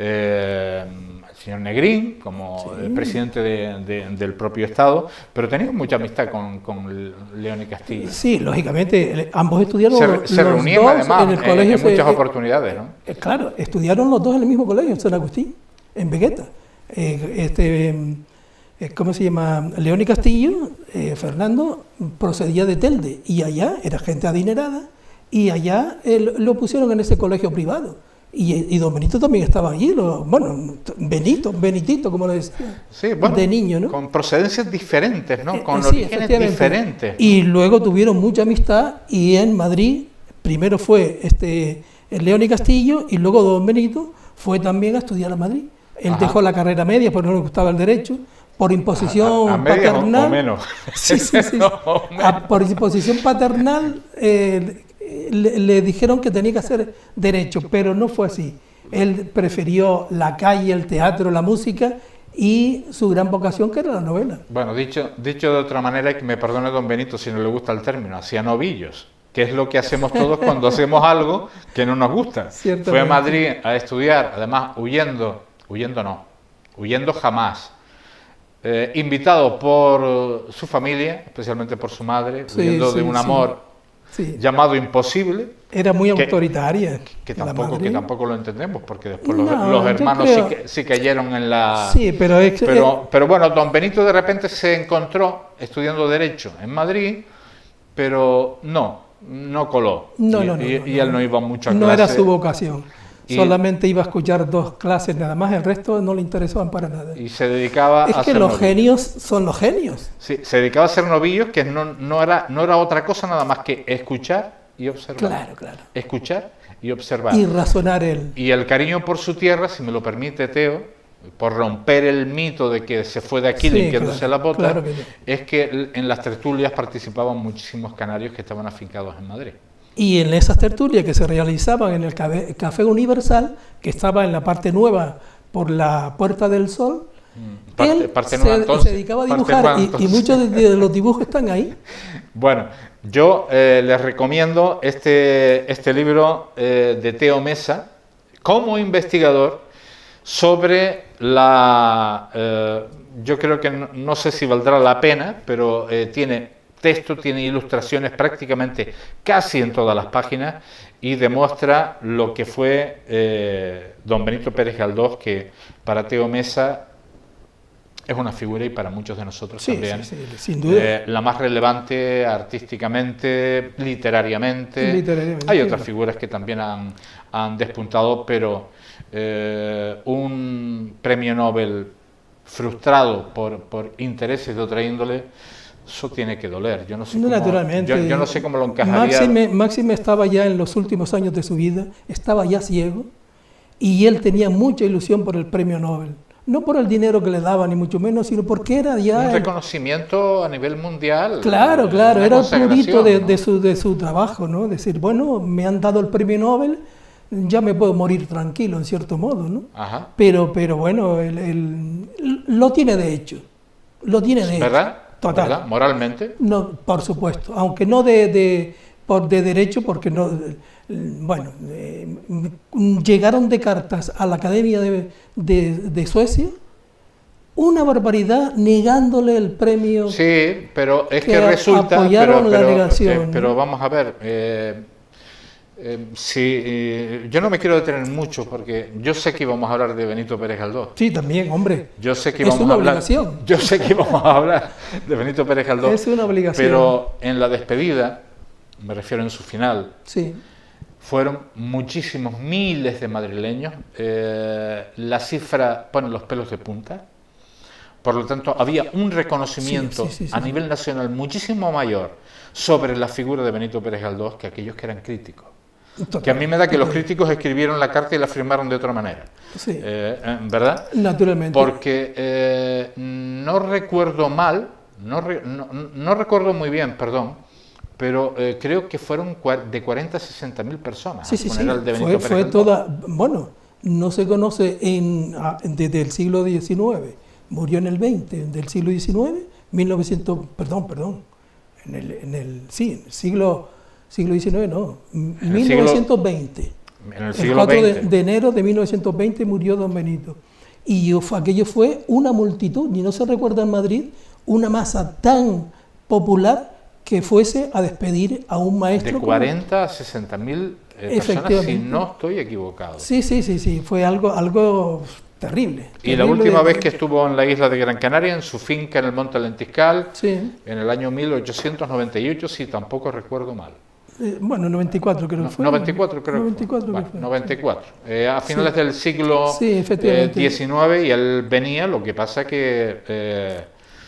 eh, el señor Negrín, como sí. el presidente de, de, del propio Estado, pero tenía mucha amistad con, con León y Castillo. Sí, lógicamente, ambos estudiaron se, los, se los reunían dos además en el colegio, en, en muchas se, oportunidades, ¿no? Eh, claro, estudiaron los dos en el mismo colegio, en San Agustín, en Vegueta. Eh, este, eh, ¿Cómo se llama? León y Castillo, eh, Fernando, procedía de Telde, y allá era gente adinerada, y allá eh, lo pusieron en ese colegio privado. Y, y don Benito también estaba allí, lo, bueno, Benito, Benitito, como le decía, sí, bueno, de niño, ¿no? Con procedencias diferentes, ¿no? Con eh, sí, orígenes diferentes. Y luego tuvieron mucha amistad, y en Madrid, primero fue este León y Castillo, y luego don Benito fue también a estudiar a Madrid. Él Ajá. dejó la carrera media porque no le gustaba el derecho, por imposición a, a paternal. O, o menos. Sí, sí, sí. no, a, por imposición paternal eh, le, le dijeron que tenía que hacer derecho, pero no fue así. Él prefirió la calle, el teatro, la música y su gran vocación, que era la novela. Bueno, dicho, dicho de otra manera, que me perdone don Benito si no le gusta el término, hacía novillos, que es lo que hacemos todos cuando hacemos algo que no nos gusta. Fue a Madrid a estudiar, además huyendo, huyendo no, huyendo jamás. Eh, invitado por su familia, especialmente por su madre, sí, huyendo sí, de un sí. amor sí. llamado imposible. Era muy que, autoritaria. Que tampoco, que tampoco lo entendemos, porque después no, los, los hermanos sí, que, sí cayeron en la... Sí, pero, es, pero, eh, pero bueno, don Benito de repente se encontró estudiando Derecho en Madrid, pero no, no coló. No, y, no, no, y, no, y él no iba mucho a no clase. No era su vocación. Y solamente iba a escuchar dos clases nada más, el resto no le interesaban para nada. Y se dedicaba es a que ser los novillo. genios son los genios. Sí, se dedicaba a ser novillos, que no, no, era, no era otra cosa nada más que escuchar y observar. Claro, claro. Escuchar y observar. Y razonar él. Y el cariño por su tierra, si me lo permite Teo, por romper el mito de que se fue de aquí sí, limpiándose claro, la bota, claro que es que en las tertulias participaban muchísimos canarios que estaban afincados en Madrid. Y en esas tertulias que se realizaban en el Café Universal, que estaba en la parte nueva por la Puerta del Sol, parte, él parte se, nueva, entonces, se dedicaba a dibujar y, y muchos de, de los dibujos están ahí. Bueno, yo eh, les recomiendo este, este libro eh, de Teo Mesa como investigador sobre la... Eh, yo creo que no, no sé si valdrá la pena, pero eh, tiene... texto, tiene ilustraciones prácticamente casi en todas las páginas y demuestra lo que fue eh, don Benito Pérez Galdós, que para Teo Mesa es una figura y para muchos de nosotros sí, también sí, sí, sin duda. Eh, la más relevante artísticamente, literariamente. literariamente Hay otras figuras que también han, han despuntado, pero eh, un premio Nobel frustrado por, por intereses de otra índole eso tiene que doler. Yo no sé cómo, Naturalmente. Yo, yo no sé cómo lo encajaría. Máxime, Máxime estaba ya en los últimos años de su vida, estaba ya ciego, y él tenía mucha ilusión por el premio Nobel. No por el dinero que le daban, ni mucho menos, sino porque era ya... Un el... reconocimiento a nivel mundial. Claro, claro, era el prurito de, ¿no? de, su, de su trabajo, ¿no? Decir, bueno, me han dado el premio Nobel, ya me puedo morir tranquilo, en cierto modo, ¿no? Ajá. Pero, pero bueno, el, el, lo tiene de hecho, lo tiene de ¿verdad? hecho. Total. ¿Verdad? ¿Moralmente? No, por supuesto, aunque no de, de, por de derecho, porque no... Bueno, eh, llegaron de cartas a la Academia de, de, de Suecia, una barbaridad, negándole el premio. Sí, pero es que, que resulta... apoyaron pero, la pero, negación. eh, pero vamos a ver, eh, eh, si, eh, yo no me quiero detener mucho porque yo sé que íbamos a hablar de Benito Pérez Galdós. Sí, también, hombre. Yo sé que es íbamos una a hablar, obligación. Yo sé que íbamos a hablar de Benito Pérez Galdós. Es una obligación. Pero en la despedida, me refiero en su final, sí. fueron muchísimos, miles de madrileños. Eh, la cifra pone los pelos de punta. Por lo tanto, había un reconocimiento sí, sí, sí, sí. a nivel nacional muchísimo mayor sobre la figura de Benito Pérez Galdós que aquellos que eran críticos. Total, que a mí me da que los críticos escribieron la carta y la firmaron de otra manera. Sí. Eh, ¿Verdad? Naturalmente. Porque eh, no recuerdo mal, no, re, no, no recuerdo muy bien, perdón, pero eh, creo que fueron de cuarenta a sesenta mil personas. Sí, sí, sí. De Benito fue, Pérez fue Galdós. toda, bueno, no se conoce en, desde el siglo diecinueve, murió en el veinte del siglo diecinueve, mil novecientos, perdón, perdón, en el, en el, sí, en el siglo, siglo diecinueve no, mil novecientos veinte. Siglo, en el el siglo cuatro veinte. De, de enero de mil novecientos veinte murió don Benito. Y aquello fue una multitud, y no se recuerda en Madrid, una masa tan popular que fuese a despedir a un maestro. De cuarenta a sesenta mil eh, personas, si no estoy equivocado. Sí, sí, sí, sí, fue algo, algo terrible. Y terrible la última de... vez que estuvo en la isla de Gran Canaria, en su finca en el Monte Lentiscal, sí. en el año mil ochocientos noventa y ocho, si tampoco recuerdo mal. Eh, bueno, noventa y cuatro creo que no, fue. noventa y cuatro creo noventa y cuatro que fue. Bueno, fue. noventa y cuatro. Eh, a finales sí. del siglo sí, efectivamente. eh, diecinueve y él venía, lo que pasa que... Eh,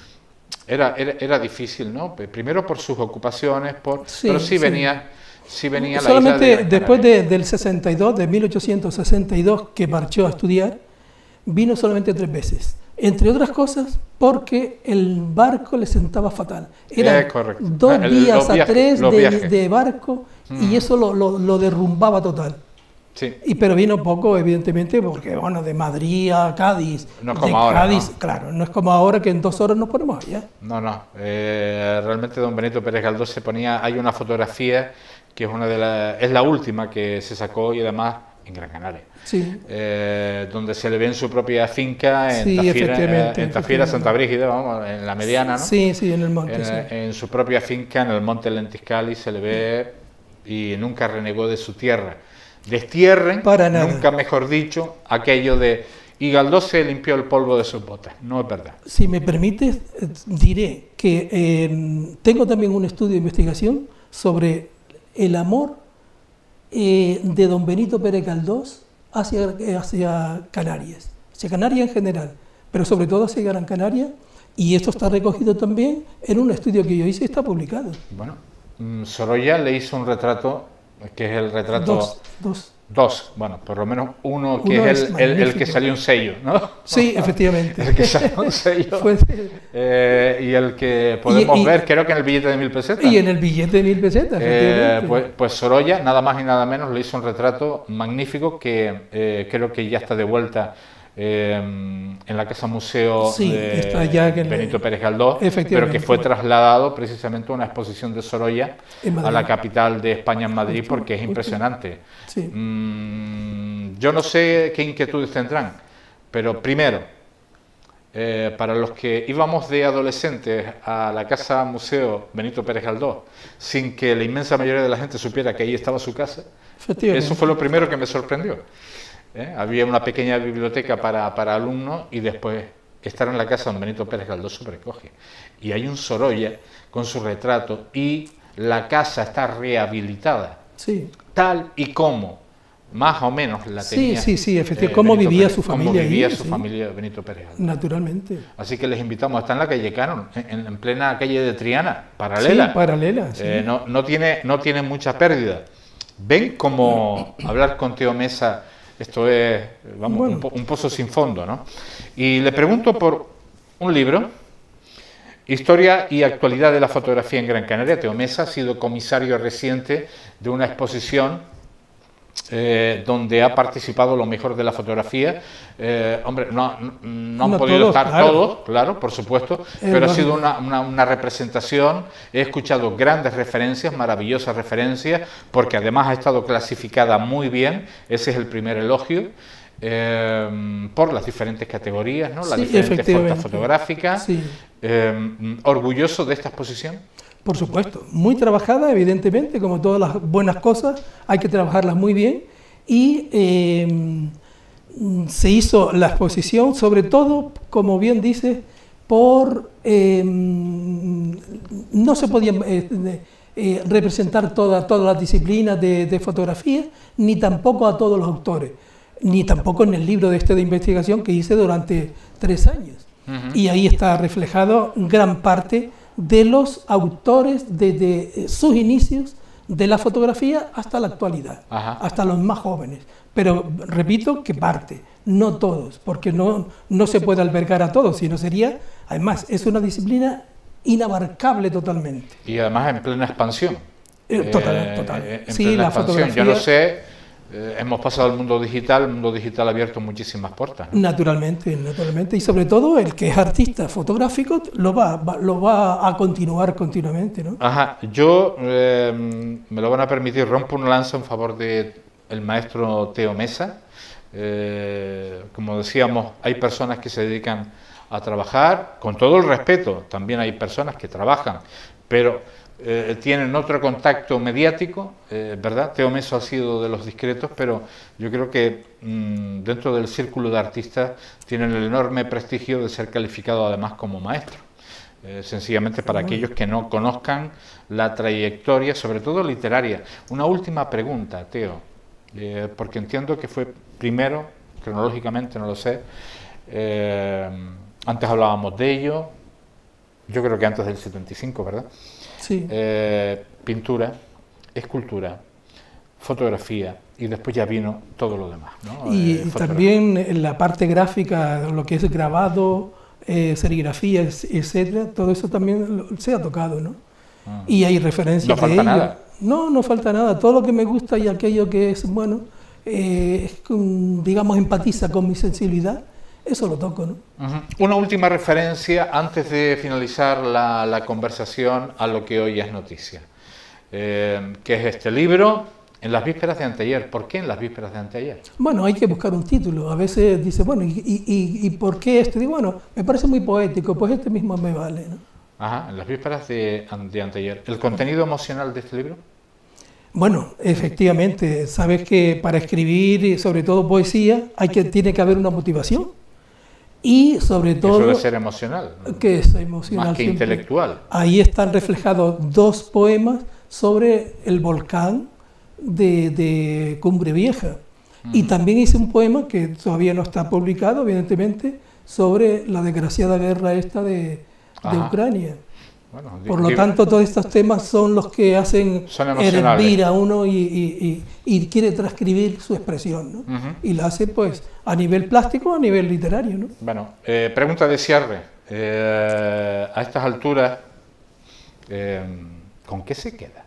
Era, era, era difícil, ¿no? Primero por sus ocupaciones, por, sí, pero sí, sí. venía, sí venía solamente la isla de después de, del sesenta y dos, de mil ochocientos sesenta y dos, que marchó a estudiar, vino solamente tres veces. Entre otras cosas, porque el barco le sentaba fatal. Eran eh, dos el, días viajes, a tres de, de barco mm. y eso lo, lo, lo derrumbaba total. Sí. Y, pero vino poco, evidentemente, porque bueno, de Madrid a Cádiz, no es de como ahora, Cádiz, ¿no? claro, no es como ahora que en dos horas nos ponemos allá. No, no, eh, realmente don Benito Pérez Galdós se ponía, hay una fotografía que es una de las, es la última que se sacó y además en Gran Canaria, sí. eh, donde se le ve en su propia finca en sí, Tafiera, en Tafiera Santa Brígida, vamos, en la mediana, ¿no? Sí, sí, en el monte. En, sí. en su propia finca en el Monte Lentiscal y se le ve y nunca renegó de su tierra. Destierren, Para nada. nunca mejor dicho, aquello de y Galdós se limpió el polvo de sus botas. No es verdad. Si me permites, diré que eh, tengo también un estudio de investigación sobre el amor eh, de don Benito Pérez Galdós hacia, hacia Canarias, hacia Canarias en general, pero sobre todo hacia Gran Canaria, y esto está recogido también en un estudio que yo hice y está publicado. Bueno, Sorolla le hizo un retrato, que es el retrato... Dos, dos. Dos, bueno, por lo menos uno que uno es, es el, el, el que salió un sello, ¿no? Sí, efectivamente. El que salió un sello. Fue, eh, y el que podemos y, y, ver, creo que en el billete de mil pesetas. Y en el billete de mil pesetas, eh, pues, pues Sorolla, nada más y nada menos, le hizo un retrato magnífico que eh, creo que ya está de vuelta eh, en la Casa Museo sí, de está ya que Benito le... Pérez Galdós, pero que fue trasladado precisamente a una exposición de Sorolla a la capital de España, en Madrid, porque es impresionante. Sí. Mm, yo no sé qué inquietudes tendrán, pero primero, eh, para los que íbamos de adolescentes a la Casa Museo Benito Pérez Galdós, sin que la inmensa mayoría de la gente supiera que ahí estaba su casa, eso fue lo primero que me sorprendió. ¿Eh? Había una pequeña biblioteca para, para alumnos y después estar en la casa donde Benito Pérez Galdós sobrecoge. Y hay un Sorolla con su retrato y la casa está rehabilitada, sí. tal y como más o menos la Sí, tenía. sí, sí, efectivamente. eh, ¿Cómo Benito vivía Pérez- su familia Cómo vivía ahí, su sí. familia Benito Pérez Galdós. Naturalmente. Así que les invitamos, está en la calle Canon, en, en plena calle de Triana, paralela. Sí, paralela, sí. Eh, no, no, tiene, no tiene mucha pérdida. ¿Ven cómo hablar con Teo Mesa, esto es, vamos, Bueno. un, po- un pozo sin fondo, ¿no? Y le pregunto por un libro, Historia y actualidad de la fotografía en Gran Canaria. Teo Mesa ha sido comisario reciente de una exposición eh, donde ha participado lo mejor de la fotografía. Eh, hombre, no, no, no han No podido todos, estar claro. todos, claro, por supuesto, Es pero ha sido lógico. una, una, una representación. He escuchado grandes referencias, maravillosas referencias, porque además ha estado clasificada muy bien, ese es el primer elogio, eh, por las diferentes categorías, ¿no? Las Sí, diferentes efectivamente. fotos fotográficas. Sí. Eh, ¿Orgulloso de esta exposición? Por supuesto, muy trabajada, evidentemente, como todas las buenas cosas, hay que trabajarlas muy bien. Y eh, se hizo la exposición, sobre todo, como bien dices, por... eh, no se podían eh, eh, representar toda, todas las disciplinas de, de fotografía, ni tampoco a todos los autores, ni tampoco en el libro de este de investigación que hice durante tres años. Ujú. Y ahí está reflejado gran parte de los autores desde sus inicios de la fotografía hasta la actualidad, Ajá. hasta los más jóvenes. Pero repito que parte, no todos, porque no, no se puede albergar a todos, sino sería, además, es una disciplina inabarcable totalmente. Y además en plena expansión. Eh, total, Eh, total. eh, en Sí, plena la expansión. fotografía... Yo no sé, eh, hemos pasado al mundo digital, el mundo digital ha abierto muchísimas puertas, ¿no? Naturalmente, naturalmente, y sobre todo el que es artista fotográfico lo va, va- lo va a continuar continuamente, ¿no? Ajá, yo, eh, me lo van a permitir, rompo una lanza en favor de el maestro Teo Mesa. Eh, como decíamos, hay personas que se dedican a trabajar, con todo el respeto, también hay personas que trabajan, pero eh, tienen otro contacto mediático, eh, ¿verdad? Teo Mesa ha sido de los discretos, pero yo creo que mmm, dentro del círculo de artistas tienen el enorme prestigio de ser calificado además como maestro. Eh, sencillamente para aquellos que no conozcan la trayectoria, sobre todo literaria. Una última pregunta, Teo, eh, porque entiendo que fue primero, cronológicamente, no lo sé, eh, antes hablábamos de ello, yo creo que antes del setenta y cinco, ¿verdad? Sí. Eh, pintura, escultura, fotografía, y después ya vino todo lo demás, ¿no? Y Eh, fotografía. también en la parte gráfica, lo que es grabado, eh, serigrafía, es- etcétera, todo eso también lo- se ha tocado, ¿no? Ah. Y hay referencias No de falta ello. nada. No, no falta nada. Todo lo que me gusta y aquello que es, bueno, eh, es con- digamos, empatiza con mi sensibilidad, eso lo toco, ¿no? Ujú. Una última referencia antes de finalizar la, la conversación a lo que hoy es noticia, eh, que es este libro, En las vísperas de anteayer. ¿Por qué en las vísperas de anteayer? Bueno, hay que buscar un título. A veces dice, bueno, ¿y, y, y- y por qué este? Digo, bueno, me parece muy poético, pues este mismo me vale, ¿no? Ajá, en las vísperas de, de anteayer. ¿El contenido emocional de este libro? Bueno, efectivamente, sabes que para escribir, y sobre todo poesía, hay que, tiene que haber una motivación. Y sobre Eso todo... debe ser emocional, Que es emocional. más que siempre. intelectual. Ahí están reflejados dos poemas sobre el volcán de, de Cumbre Vieja. Y también hice un poema que todavía no está publicado, evidentemente, sobre la desgraciada guerra esta de, de Ajá. Ucrania. Bueno, Por lo di- tanto, todos estos temas son los que hacen Son emocionales. hervir a uno y, y- y- y quiere transcribir su expresión, ¿no? Ujú. Y la hace, pues, a nivel plástico, a nivel literario, ¿no? Bueno, eh, pregunta de cierre. Eh, a estas alturas, eh, ¿con qué se queda?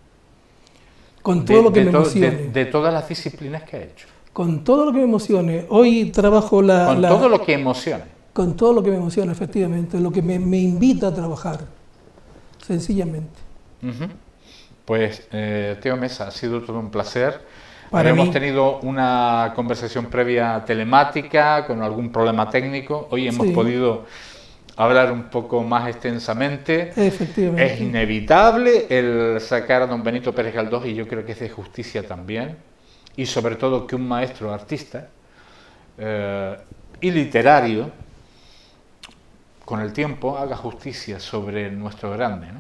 Con todo De- lo que de me to- emocione. de, de todas las disciplinas que ha hecho. Con todo lo que me emocione. Hoy trabajo la... Con la- todo lo que emociona. Con todo lo que me emociona, efectivamente, lo que me, me invita a trabajar, sencillamente. Ujú. Pues, eh, Teo Mesa, ha sido todo un placer. Para Hemos mí. tenido una conversación previa telemática con algún problema técnico. Hoy hemos Sí. podido hablar un poco más extensamente. Efectivamente. Es inevitable el sacar a don Benito Pérez Galdós, y yo creo que es de justicia también, y sobre todo que un maestro artista eh, y literario con el tiempo haga justicia sobre nuestro grande, ¿no?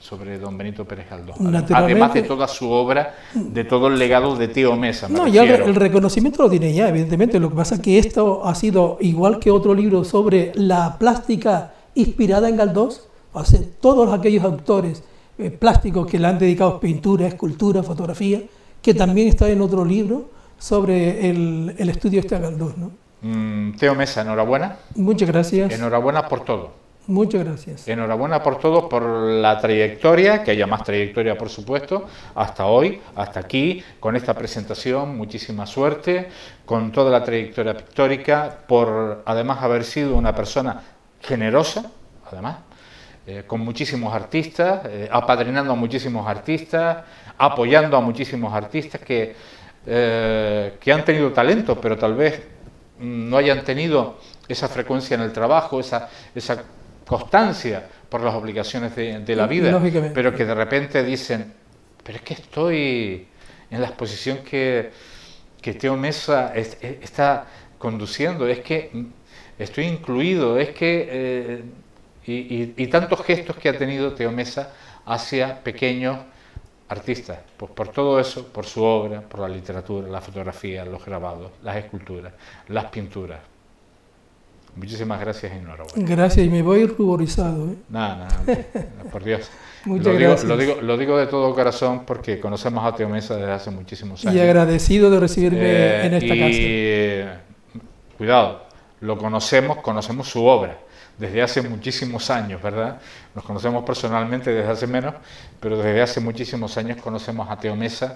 sobre don Benito Pérez Galdós, además de toda su obra, de todo el legado de Teo Mesa. No, ya el reconocimiento lo tiene ya, evidentemente. Lo que pasa es que esto ha sido, igual que otro libro sobre la plástica inspirada en Galdós, o sea, todos aquellos autores eh, plásticos que le han dedicado pintura, escultura, fotografía, que también está en otro libro sobre el, el estudio este a Galdós, ¿no? Mm, Teo Mesa, enhorabuena. Muchas gracias. Enhorabuena por todo. Muchas gracias. Enhorabuena por todo, por la trayectoria, que haya más trayectoria por supuesto, hasta hoy, hasta aquí, con esta presentación, muchísima suerte, con toda la trayectoria pictórica, por además haber sido una persona generosa, además, eh, con muchísimos artistas, eh, apadrinando a muchísimos artistas, apoyando a muchísimos artistas que, eh, que han tenido talento, pero tal vez no hayan tenido esa frecuencia en el trabajo, esa, esa constancia por las obligaciones de, de la vida, pero que de repente dicen, pero es que estoy en la exposición que, que Teo Mesa es, es, está conduciendo, es que estoy incluido, es que... Eh, y, y, y tantos gestos que ha tenido Teo Mesa hacia pequeños artistas, pues por todo eso, por su obra, por la literatura, la fotografía, los grabados, las esculturas, las pinturas. Muchísimas gracias y enhorabuena. Gracias, y me voy ruborizado, ¿eh? Nada, nada, por Dios. Muchas lo, digo, gracias. Lo digo, lo digo de todo corazón porque conocemos a Teo Mesa desde hace muchísimos años. Y agradecido de recibirme eh, en esta y, casa. Y cuidado, lo conocemos, conocemos su obra desde hace muchísimos años, ¿verdad? Nos conocemos personalmente desde hace menos, pero desde hace muchísimos años conocemos a Teo Mesa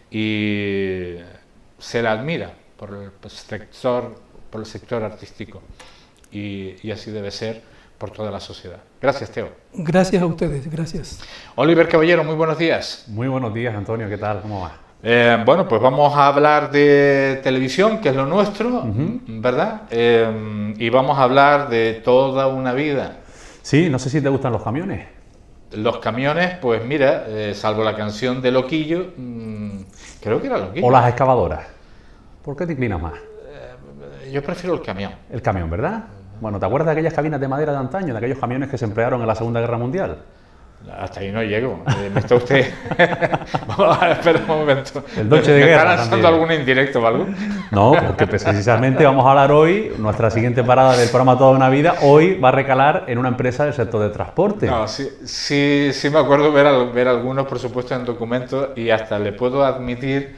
y se la admira por el sector, por el sector artístico. Y, y así debe ser por toda la sociedad. Gracias, Teo. Gracias a ustedes, gracias. Oliver Caballero, muy buenos días. Muy buenos días, Antonio, ¿qué tal? ¿Cómo va? Eh, bueno, pues vamos a hablar de televisión, que es lo nuestro, uh-huh. ¿verdad? Eh, y vamos a hablar de toda una vida. Sí, no sé si te gustan los camiones. Los camiones, pues mira, eh, salvo la canción de Loquillo, mmm, creo que era Loquillo. O las excavadoras. ¿Por qué te inclinas más? Eh, yo prefiero el camión. El camión, ¿verdad? Bueno, ¿te acuerdas de aquellas cabinas de madera de antaño, de aquellos camiones que se emplearon en la Segunda Guerra Mundial? Hasta ahí no llego. Eh, ¿Me está usted? Vamos a ver, espera un momento. El Dolce de ¿Me Guerra está lanzando también. algún indirecto o algo? No, porque precisamente vamos a hablar hoy, nuestra siguiente parada del programa Toda una Vida, hoy va a recalar en una empresa del sector de transporte. No, sí, sí, sí me acuerdo ver, ver algunos, por supuesto, en documentos y hasta le puedo admitir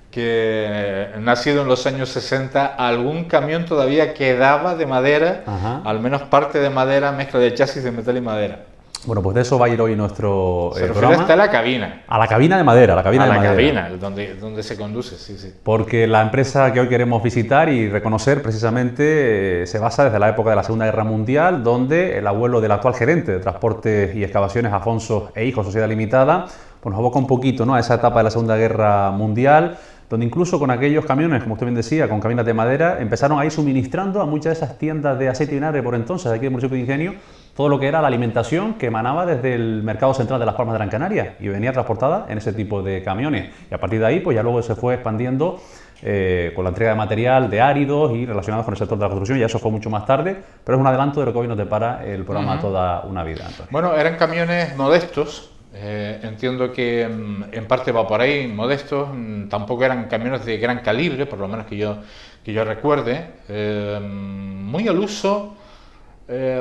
que nacido en los años sesenta, algún camión todavía quedaba de madera, Ajá. al menos parte de madera, mezcla de chasis de metal y madera. Bueno, pues de eso va a ir hoy nuestro se eh, programa. Hasta la cabina. A la cabina de madera, a la cabina a de la madera. cabina, donde, donde se conduce, sí, sí. Porque la empresa que hoy queremos visitar y reconocer precisamente eh, se basa desde la época de la Segunda Guerra Mundial, donde el abuelo del actual gerente de Transportes y Excavaciones, Afonso e Hijos, Sociedad Limitada, pues nos aboca un poquito, ¿no?, a esa etapa de la Segunda Guerra Mundial, donde incluso con aquellos camiones, como usted bien decía, con cabinas de madera, empezaron a ir suministrando a muchas de esas tiendas de aceite y vinagre por entonces, de aquí del municipio de Ingenio, todo lo que era la alimentación que emanaba desde el mercado central de Las Palmas de Gran Canaria y venía transportada en ese tipo de camiones. Y a partir de ahí, pues ya luego se fue expandiendo eh, con la entrega de material de áridos y relacionados con el sector de la construcción, ya eso fue mucho más tarde, pero es un adelanto de lo que hoy nos depara el programa uh-huh. Toda una Vida. Antonio. Bueno, eran camiones modestos. Eh, entiendo que en parte va por ahí, modestos, tampoco eran camiones de gran calibre, por lo menos que yo, que yo recuerde, eh, muy al uso. Eh,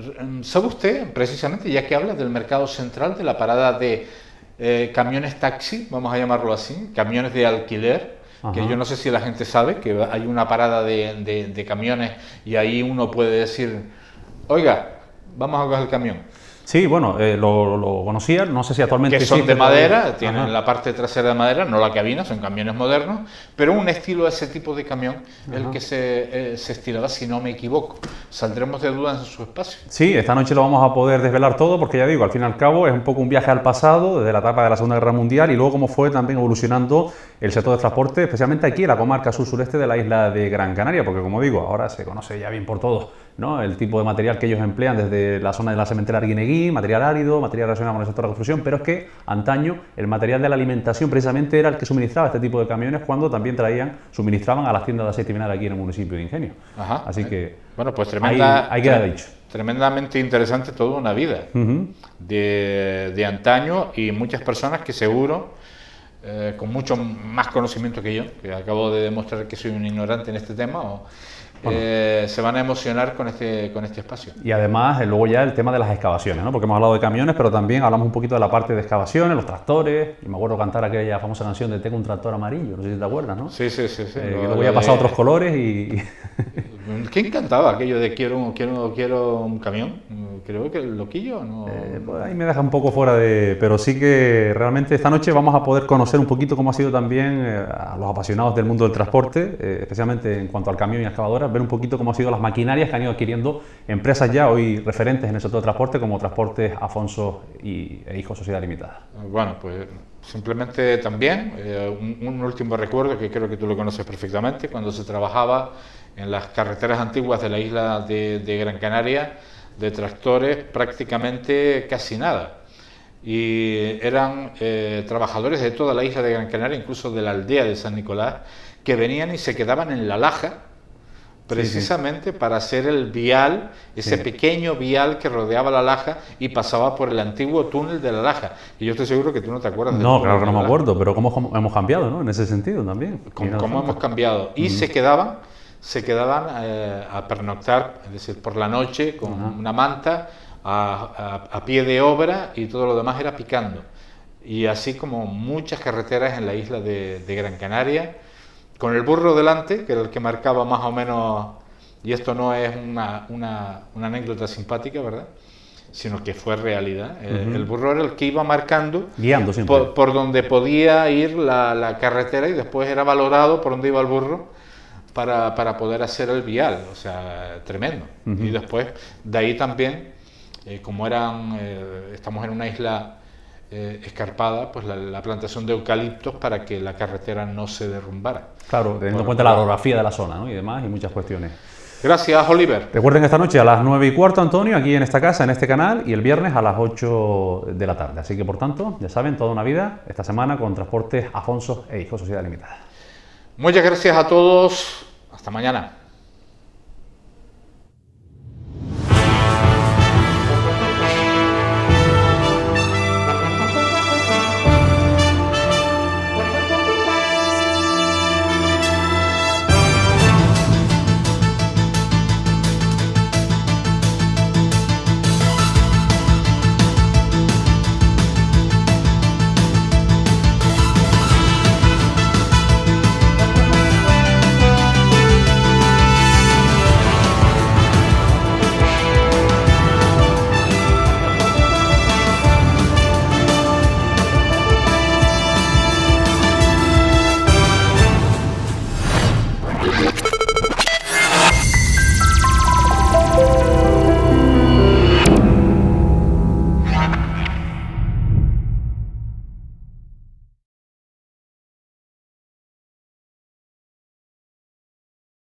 ¿Sabe usted, precisamente, ya que habla del mercado central, de la parada de eh, camiones taxi, vamos a llamarlo así, camiones de alquiler, Ajá. que yo no sé si la gente sabe que hay una parada de, de, de camiones y ahí uno puede decir, oiga, vamos a coger el camión. Sí, bueno, eh, lo, lo conocía, no sé si actualmente... Que son existe, de madera, pero... tienen Ajá. la parte trasera de madera, no la cabina, son camiones modernos, pero un estilo de ese tipo de camión, Ajá. el que se, eh, se estilaba, si no me equivoco. Saldremos de dudas en su espacio. Sí, esta noche lo vamos a poder desvelar todo, porque ya digo, al fin y al cabo es un poco un viaje al pasado, desde la etapa de la Segunda Guerra Mundial, y luego cómo fue también evolucionando el sector de transporte, especialmente aquí en la comarca sur-sureste de la isla de Gran Canaria, porque como digo, ahora se conoce ya bien por todos, ¿no?, el tipo de material que ellos emplean desde la zona de la cementera Arguineguín, material árido, material relacionado con el sector de la construcción, pero es que antaño el material de la alimentación precisamente era el que suministraba este tipo de camiones cuando también traían, suministraban a las tiendas de aceite y vinagre aquí en el municipio de Ingenio. Ajá. Así que bueno, pues tremenda, ahí, ahí queda dicho. tremendamente interesante toda una vida uh-huh. de, de antaño, y muchas personas que seguro, eh, con mucho más conocimiento que yo, que acabo de demostrar que soy un ignorante en este tema, o, bueno. eh, se van a emocionar con este, con este espacio. Y además, eh, luego ya el tema de las excavaciones, ¿no? Porque hemos hablado de camiones, pero también hablamos un poquito de la parte de excavaciones, los tractores, y me acuerdo cantar aquella famosa canción de Tengo un tractor amarillo, no sé si te acuerdas, ¿no? Sí, sí, sí. sí. Eh, lo, luego ya ha pasado a otros colores y... ¿Quién cantaba aquello de quiero, quiero, quiero un camión? Creo que el Loquillo, ¿no? Eh, pues ahí me deja un poco fuera de... Pero sí que realmente esta noche vamos a poder conocer un poquito cómo ha sido también eh, a los apasionados del mundo del transporte, eh, especialmente en cuanto al camión y excavadoras, ver un poquito cómo han sido las maquinarias que han ido adquiriendo empresas ya hoy referentes en el sector de transporte, como Transportes Afonso y, e Hijos Sociedad Limitada. Bueno, pues simplemente también eh, un, un último recuerdo que creo que tú lo conoces perfectamente, cuando se trabajaba en las carreteras antiguas de la isla de, de Gran Canaria, de tractores prácticamente casi nada. Y eran eh, trabajadores de toda la isla de Gran Canaria, incluso de la aldea de San Nicolás, que venían y se quedaban en la Laja, precisamente sí, sí. para hacer el vial, ese sí. pequeño vial que rodeaba la Laja y pasaba por el antiguo túnel de la Laja. Y yo estoy seguro que tú no te acuerdas del No, claro que no me acuerdo, pero cómo hemos cambiado, ¿no? En ese sentido también. ¿Cómo, cómo hemos cambiado? Y mm. se quedaban... se quedaban eh, a pernoctar, es decir, por la noche con uh-huh. una manta a, a, a pie de obra, y todo lo demás era picando. Y así como muchas carreteras en la isla de, de Gran Canaria, con el burro delante, que era el que marcaba más o menos, y esto no es una, una, una anécdota simpática, ¿verdad?, sino que fue realidad. Uh-huh. El burro era el que iba marcando, guiando siempre, por, por donde podía ir la, la carretera, y después era valorado por donde iba el burro, Para, para poder hacer el vial, o sea, tremendo. Uh-huh. Y después, de ahí también, eh, como eran, eh, estamos en una isla eh, escarpada, pues la, la plantación de eucaliptos para que la carretera no se derrumbara. Claro, teniendo en cuenta la orografía de la zona, ¿no?, y demás, y muchas cuestiones. Gracias, Oliver. Recuerden esta noche a las nueve y cuarto, Antonio, aquí en esta casa, en este canal, y el viernes a las ocho de la tarde. Así que, por tanto, ya saben, toda una vida, esta semana con Transportes Afonso e Hijos Sociedad Limitada. Muchas gracias a todos. Hasta mañana.